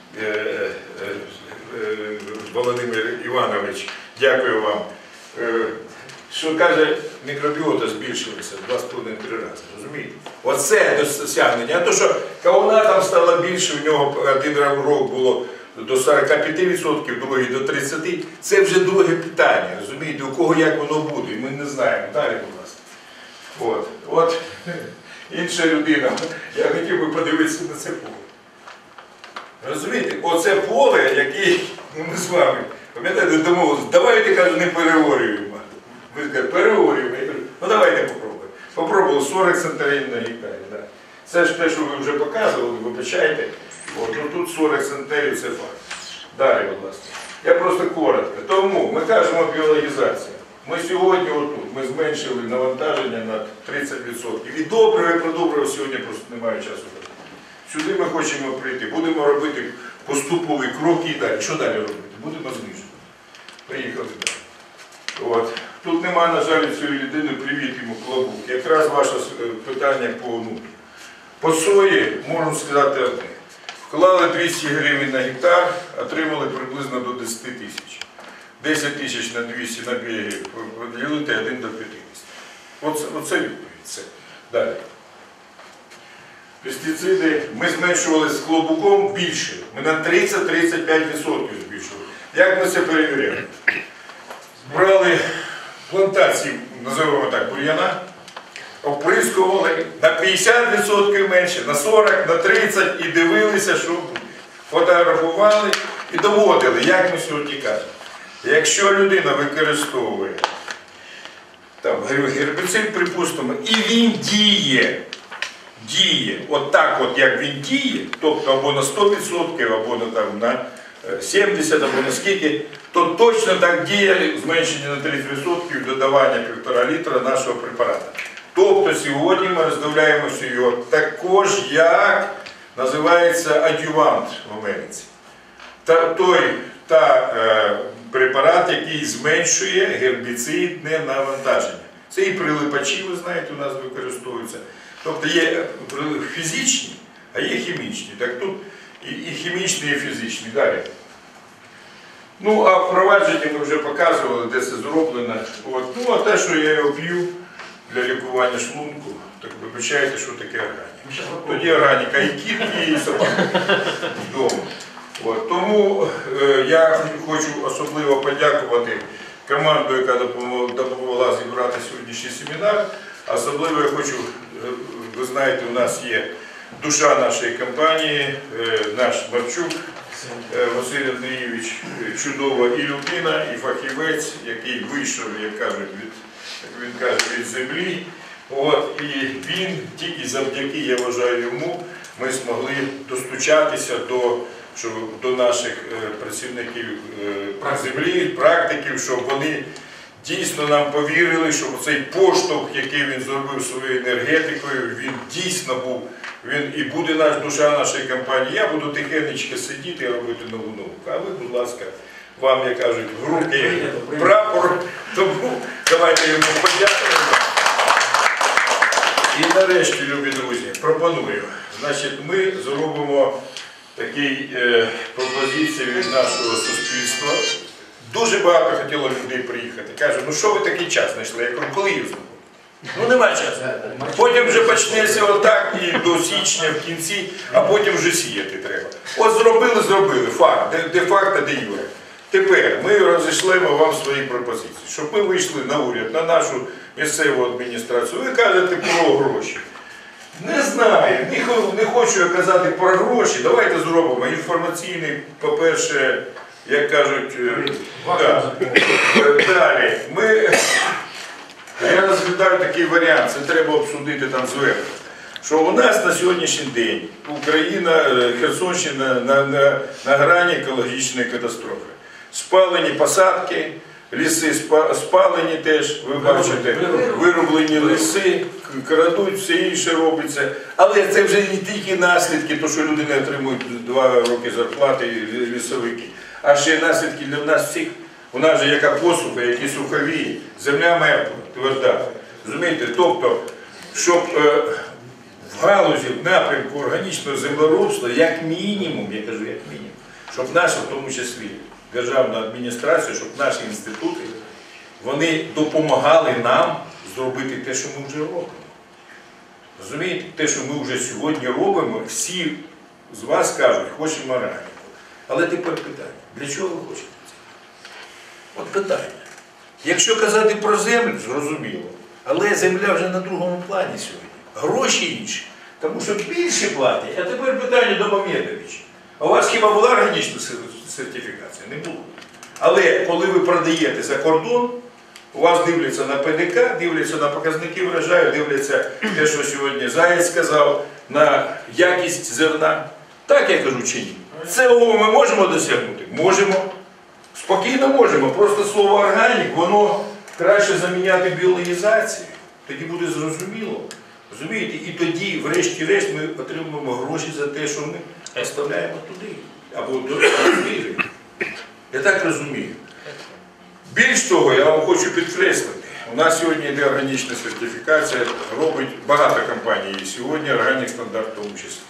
Володимир Іванович, дякую вам, що, каже, мікробіота збільшилася в два з половиною-три рази, розумієте? Оце досягнення. А то, що кавуна там стало більше, у нього один рок було до сорока п'яти відсотків, другий до тридцяти відсотків, це вже друге питання, розумієте, у кого як воно буде, і ми не знаємо. Далі, будь ласка. От, от інша людина, я хотів би подивитися на це поле. Розумієте, оце поле, яке ми з вами, пам'ятаєте, домовилися, давайте, кажу, не переорюємо. Ви скажете, переорюємо. Я кажу, ну давайте попробуємо. Попробували сорок центнерів на гектарі. Да. Це ж те, що ви вже показували, вибачайте. От, ну тут сорок центнерів, це факт. Далі, будь ласка. Я просто коротко. Тому ми кажемо біологізація. Ми сьогодні отут, ми зменшили навантаження на тридцять відсотків. І добре, і про добре сьогодні просто немає часу. Сюди ми хочемо прийти. Будемо робити поступові кроки і далі. Що далі робити? Будемо знижувати. Приїхали далі. От. Тут немає, на жаль, цієї людини, привіт йому, Клобук. Якраз ваше питання по внутрі. По сої, можу сказати одне. Вклали двісті гривень на гектар, отримали приблизно до десяти тисяч. десять тисяч на двісті на біги, поділити один до п'ятдесят. Оце, оце відповідь. Це. Далі. Пестициди ми зменшували з Клобуком більше. Ми на тридцять - тридцять п'ять відсотків збільшували. Як ми це перевіряли? Брали плантації, називаємо так, бур'яна, оприскували на п'ятдесят відсотків менше, на сорок, на тридцять і дивилися, що буде. Фотографували і доводили, як ми сьогодні кажемо. Якщо людина використовує там, гербіцид, припустимо, і він діє, діє отак, от, як він діє, тобто або на сто відсотків, або на, там, на сімдесят відсотків, або на скільки, то точно так діє зменшення на тридцять відсотків додавання півтора літра нашого препарату. Тобто сьогодні ми роздивляємося його також, як називається адювант в Америці. Та, той та, е, препарат, який зменшує гербіцидне навантаження. Це і прилипачі, ви знаєте, у нас використовуються. Тобто є фізичні, а є хімічні. Так тут і, і хімічні, і фізичні. Далі. Ну, а впровадження ми вже показували, де це зроблено. От. Ну, а те, що я його п'ю для лікування шлунку, так вибачайте, що таке органіка. Тоді органіка і кіт, і собака вдома. От. Тому е, я хочу особливо подякувати команду, яка допомогла, допомогла зібрати сьогоднішній семінар. Особливо я хочу, ви знаєте, у нас є душа нашої компанії, е, наш Марчук е, Василь Андрійович, чудова і людина, і фахівець, який вийшов, як кажуть, від, як він каже, від землі. От, і він, тільки завдяки, я вважаю, йому, ми змогли достучатися до, що, до наших е, працівників е, землі, практиків, щоб вони дійсно нам повірили, що цей поштовх, який він зробив своєю енергетикою, він дійсно був, він і буде наш душа нашої компанії. Я буду тихенечко сидіти і робити нову науку. А ви, будь ласка, вам, як кажуть, в руки прапор, тому давайте йому подякуємо. І нарешті, любі друзі, пропоную, значить, ми зробимо такі е, пропозиції від нашого суспільства. Дуже багато хотіло людей приїхати. Кажуть, ну що ви такий час знайшли? Я кажу, коли їх зробили? Ну нема часу. Потім вже почнеться отак і до січня в кінці, а потім вже сіяти треба. От зробили, зробили, факт, де, де факт, а де юре. Тепер ми розійшлемо вам свої пропозиції, щоб ми вийшли на уряд, на нашу місцеву адміністрацію. Ви кажете про гроші. Не знаю, не хочу я казати про гроші. Давайте зробимо інформаційний, по-перше, як кажуть, да. Далі. Ми, я розглядаю такий варіант, це треба обсудити там зверху. Що у нас на сьогоднішній день Україна, Херсонщина на, на, на грані екологічної катастрофи. Спалені посадки, ліси спалені теж, ви бачите, вирублені ліси, крадуть, все інше робиться. Але це вже не тільки наслідки, то що люди не отримують два роки зарплати лісовики, а ще наслідки для нас всіх. У нас же яка посуха, які сухові, земля мертва, тверда. Розумієте? Тобто, щоб е, в галузі, в напрямку органічного землеробства, як мінімум, я кажу, як мінімум, щоб наша, в тому числі, державна адміністрація, щоб наші інститути, вони допомагали нам зробити те, що ми вже робимо. Розумієте? Те, що ми вже сьогодні робимо, всі з вас кажуть, хочемо органіку. Але тепер питання, для чого ви хочете це? От питання. Якщо казати про землю, зрозуміло, але земля вже на другому плані сьогодні. Гроші інші. Тому що більше платять. А тепер питання до Мамедовича. А у вас хіба була органічна сертифікація? Не було. Але коли ви продаєте за кордон, у вас дивляться на Пе Де Ка, дивляться на показники врожаю, дивляться те, що сьогодні Заєць сказав, на якість зерна. Так я кажу чи ні? Цього ми можемо досягнути? Можемо. Спокійно можемо. Просто слово органік, воно краще заміняти біологізацією. Тоді буде зрозуміло. Розумієте? І тоді, врешті-решт, ми отримуємо гроші за те, що ми оставляємо туди. Або до туди. Я так розумію. Більш того, я вам хочу підкреслити. У нас сьогодні йде органічна сертифікація, робить багато компаній і сьогодні, органік стандарт в тому числі.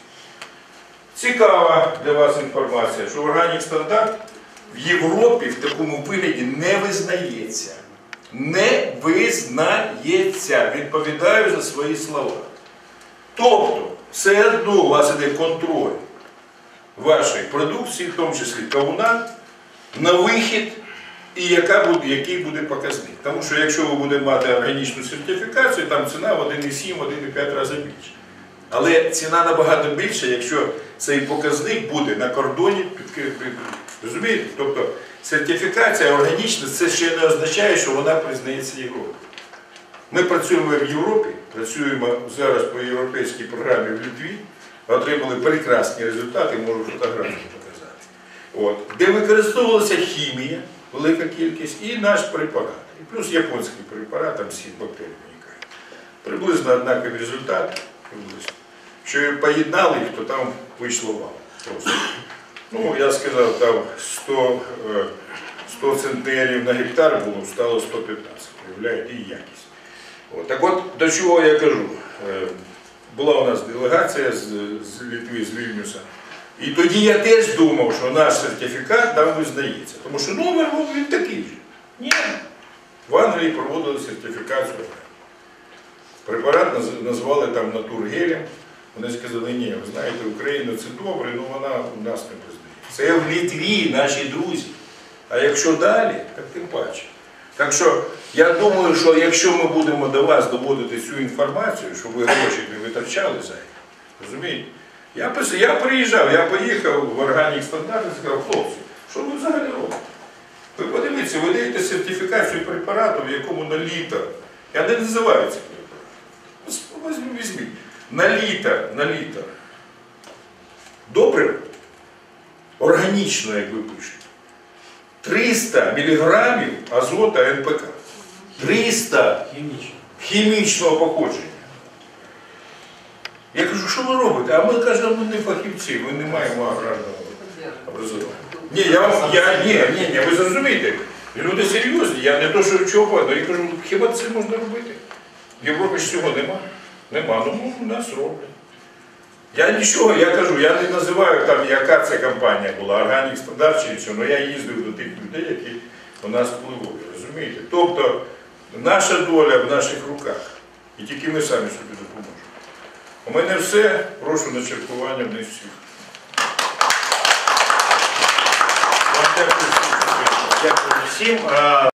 Цікава для вас інформація, що органік стандарт в Європі в такому вигляді не визнається. Не визнається. Відповідаю за свої слова. Тобто, все одно у вас іде контроль вашої продукції, в тому числі кавуна, на вихід і яка буде, який буде показник. Тому що якщо ви будете мати органічну сертифікацію, там ціна в один і сім - один і п'ять разів більше. Але ціна набагато більша, якщо цей показник буде на кордоні підкріплений. Розумієте? Тобто сертифікація органічна, це ще не означає, що вона признається Європою. Ми працюємо в Європі, працюємо зараз по європейській програмі в Литві, отримали прекрасні результати, можу фотографії показати. От. Де використовувалася хімія, велика кількість, і наш препарат. І плюс японський препарат, там всі бактерії виникають. Приблизно однаковий результат. Приблизно. Що поєднали їх, то там вийшло вау. Просто. Ну, я сказав, там сто, сто центнерів на гектар було, стало сто п'ятнадцять. Уявляєте, і якість. От. Так от, до чого я кажу. Була у нас делегація з, з Литви, з Вільнюса. І тоді я теж думав, що наш сертифікат там визнається. Тому що номер він такий же. Ні. В Англії проводили сертифікацію. Препарат назвали там натургелем. Вони сказали, ні, ви знаєте, Україна це добре, але вона у нас не признає. Це в Литві, наші друзі. А якщо далі, так тим паче. Так що, я думаю, що якщо ми будемо до вас доводити цю інформацію, щоб ви гроші не витрачали за їх, розумієте? Я, я приїжджав, я поїхав в органік стандарт і сказав, хлопці, що ви взагалі робите? Ви подивіться, ви даєте сертифікацію препарату, в якому на літр, я не називаю це препарат, візьміть, на літр, на літр, добре, органічно, як ви пишете, триста міліграмів азота Ен Пе Ка, триста хімічного походження. Я кажу, що ви робите? А ми кажемо, ми не фахівці, ми не маємо аграрного образування. Ні, я вам, я, ні, ні, ні, ви зрозумієте, люди серйозні, я не то, що чого, але я кажу, хіба це можна робити? В Європі ж цього нема. Нема, ну у нас роблять. Я нічого, я кажу, я не називаю там, яка це компанія була, органік стандарт чи що, але я їздив до тих людей, які у нас впливали, розумієте? Тобто, наша доля в наших руках, і тільки ми самі собі допоможемо. У мене все, прошу на черкування вниз всіх. Дякую всім.